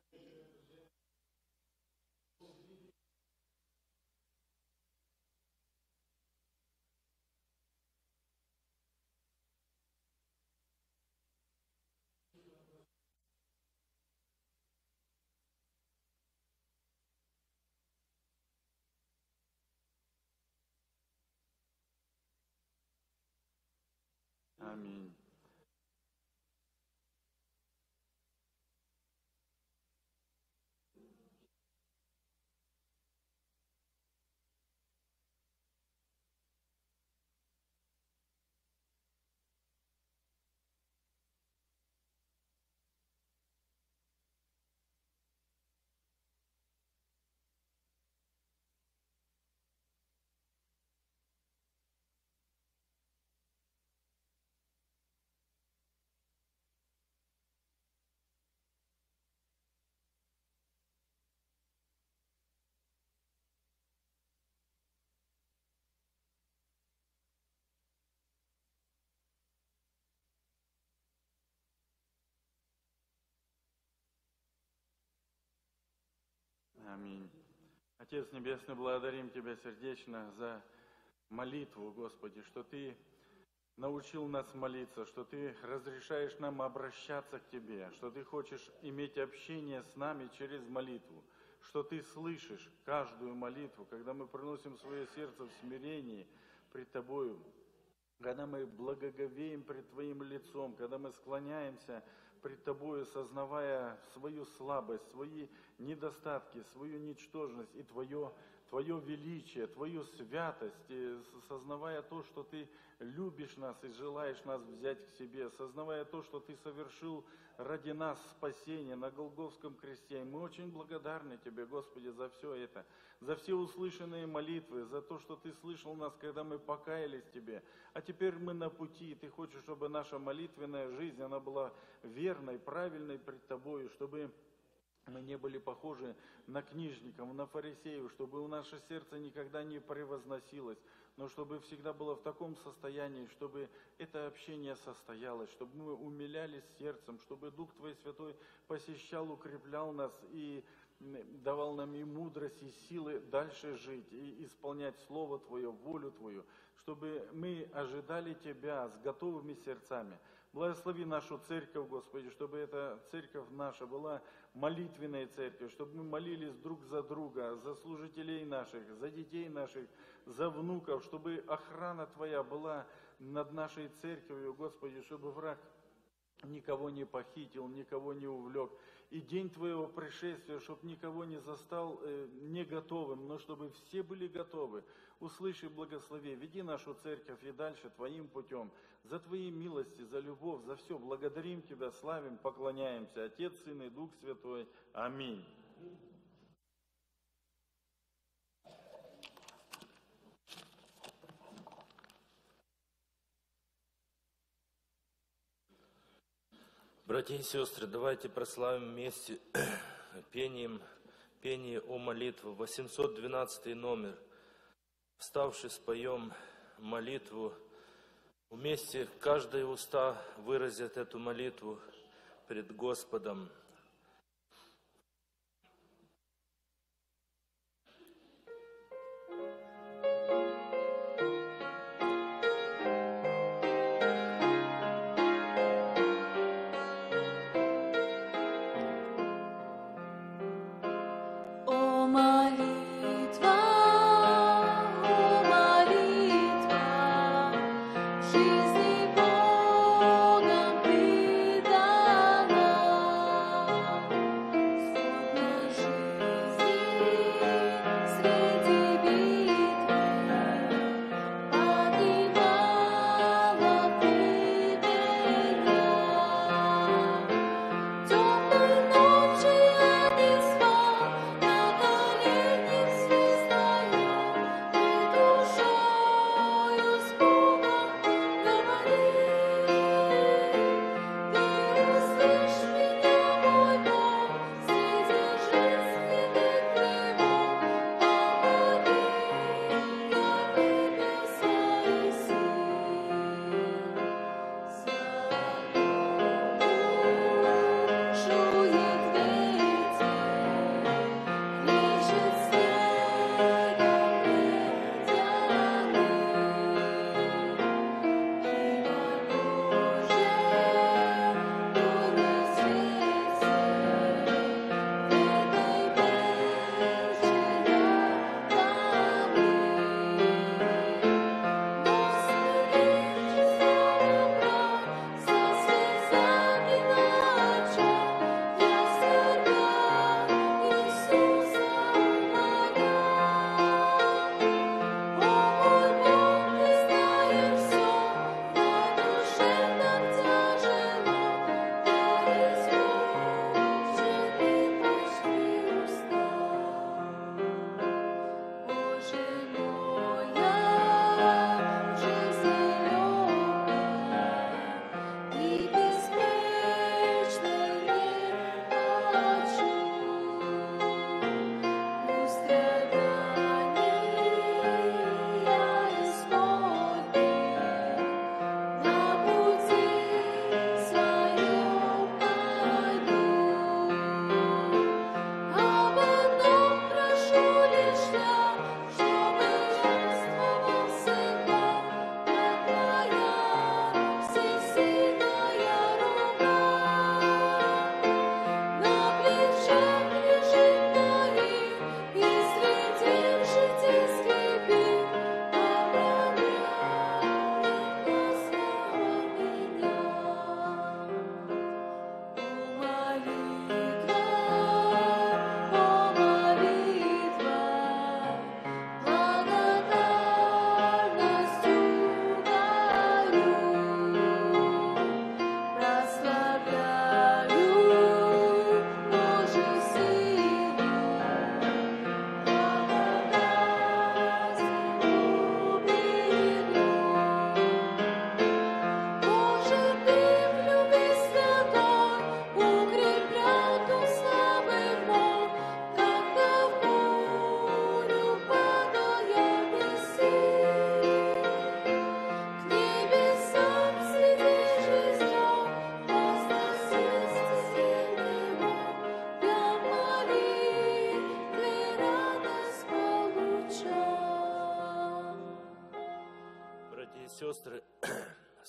Аминь. Аминь. Отец Небесный, благодарим Тебя сердечно за молитву, Господи, что Ты научил нас молиться, что Ты разрешаешь нам обращаться к Тебе, что Ты хочешь иметь общение с нами через молитву, что Ты слышишь каждую молитву, когда мы приносим свое сердце в смирении пред Тобою, когда мы благоговеем пред Твоим лицом, когда мы склоняемся пред Тобою, сознавая свою слабость, свои недостатки, свою ничтожность и Твое, Твое величие, Твою святость, и сознавая то, что Ты любишь нас и желаешь нас взять к себе, сознавая то, что Ты совершил ради нас спасение на Голгофском кресте. И мы очень благодарны Тебе, Господи, за все это, за все услышанные молитвы, за то, что Ты слышал нас, когда мы покаялись Тебе. А теперь мы на пути, и Ты хочешь, чтобы наша молитвенная жизнь, она была верной, правильной пред Тобою, чтобы мы не были похожи на книжников, на фарисеев, чтобы наше сердце никогда не превозносилось, но чтобы всегда было в таком состоянии, чтобы это общение состоялось, чтобы мы умилялись сердцем, чтобы Дух Твой Святой посещал, укреплял нас и давал нам и мудрость, и силы дальше жить, и исполнять Слово Твое, волю Твою, чтобы мы ожидали Тебя с готовыми сердцами. Благослови нашу церковь, Господи, чтобы эта церковь наша была молитвенной церковью, чтобы мы молились друг за друга, за служителей наших, за детей наших, за внуков, чтобы охрана Твоя была над нашей церковью, Господи, чтобы враг никого не похитил, никого не увлек. И день Твоего пришествия, чтобы никого не застал э, не готовым, но чтобы все были готовы. Услыши, благослови, веди нашу церковь и дальше Твоим путем. За Твои милости, за любовь, за все. Благодарим Тебя, славим, поклоняемся. Отец, Сын и Дух Святой. Аминь. Братья и сестры, давайте прославим вместе пением, пение о молитве. восемьсот двенадцатый номер. Вставши, споем молитву. Вместе каждые уста выразят эту молитву пред Господом. Говорю,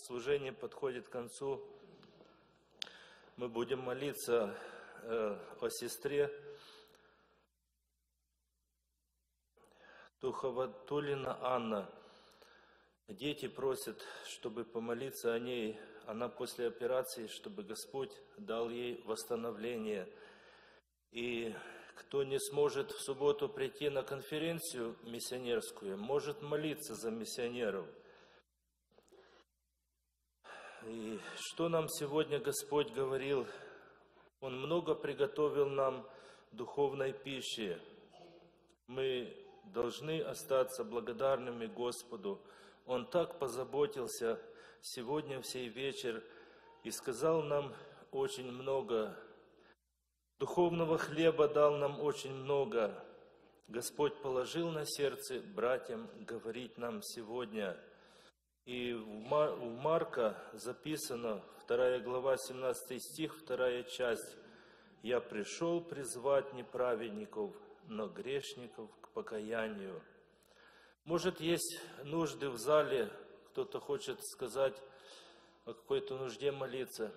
служение подходит к концу. Мы будем молиться э, о сестре Туховатулина Анна. Дети просят, чтобы помолиться о ней. Она после операции, чтобы Господь дал ей восстановление. И кто не сможет в субботу прийти на конференцию миссионерскую, может молиться за миссионеров. И что нам сегодня Господь говорил? Он много приготовил нам духовной пищи. Мы должны остаться благодарными Господу. Он так позаботился сегодня в сей вечер и сказал нам очень много. Духовного хлеба дал нам очень много. Господь положил на сердце братьям говорить нам сегодня. И в Марка записано, вторая глава, семнадцатый стих, вторая часть. «Я пришел призвать не праведников, но грешников к покаянию». Может, есть нужды в зале, кто-то хочет сказать о какой-то нужде молиться.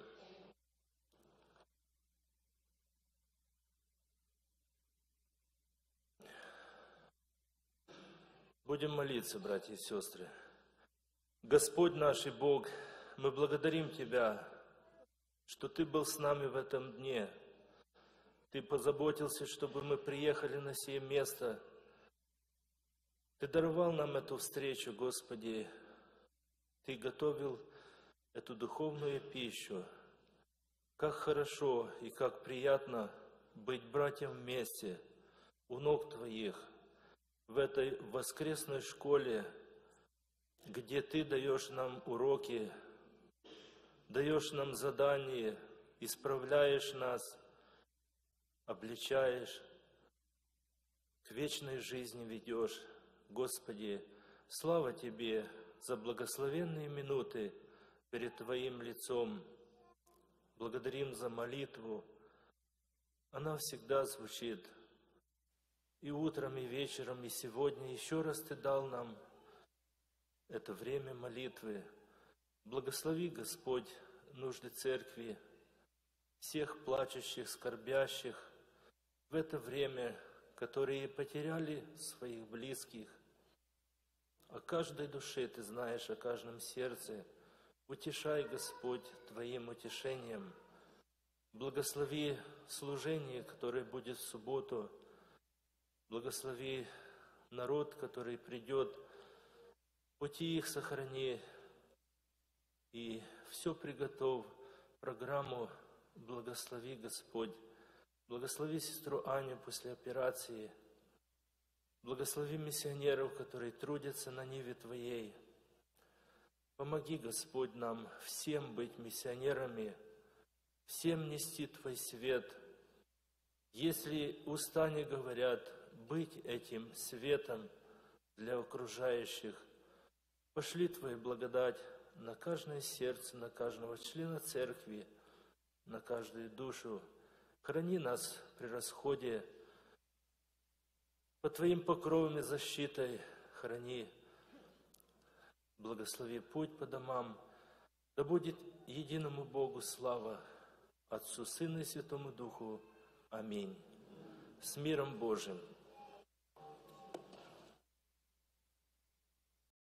Будем молиться, братья и сестры. Господь наш и Бог, мы благодарим Тебя, что Ты был с нами в этом дне. Ты позаботился, чтобы мы приехали на сие место. Ты даровал нам эту встречу, Господи. Ты готовил эту духовную пищу. Как хорошо и как приятно быть братьям вместе у ног Твоих в этой воскресной школе, где Ты даешь нам уроки, даешь нам задания, исправляешь нас, обличаешь, к вечной жизни ведешь. Господи, слава Тебе за благословенные минуты перед Твоим лицом. Благодарим за молитву. Она всегда звучит. И утром, и вечером, и сегодня еще раз Ты дал нам это время молитвы. Благослови, Господь, нужды церкви, всех плачущих, скорбящих в это время, которые потеряли своих близких. О каждой душе Ты знаешь, о каждом сердце. Утешай, Господь, Твоим утешением. Благослови служение, которое будет в субботу. Благослови народ, который придет. Пути их сохрани. И все приготовь, программу благослови, Господь. Благослови сестру Аню после операции. Благослови миссионеров, которые трудятся на ниве Твоей. Помоги, Господь, нам всем быть миссионерами, всем нести Твой свет. Если уста не говорят, быть этим светом для окружающих, пошли Твою благодать на каждое сердце, на каждого члена церкви, на каждую душу. Храни нас при расходе. Под Твоим покровом и защитой храни. Благослови путь по домам. Да будет единому Богу слава, Отцу, Сыну и Святому Духу. Аминь. С миром Божиим.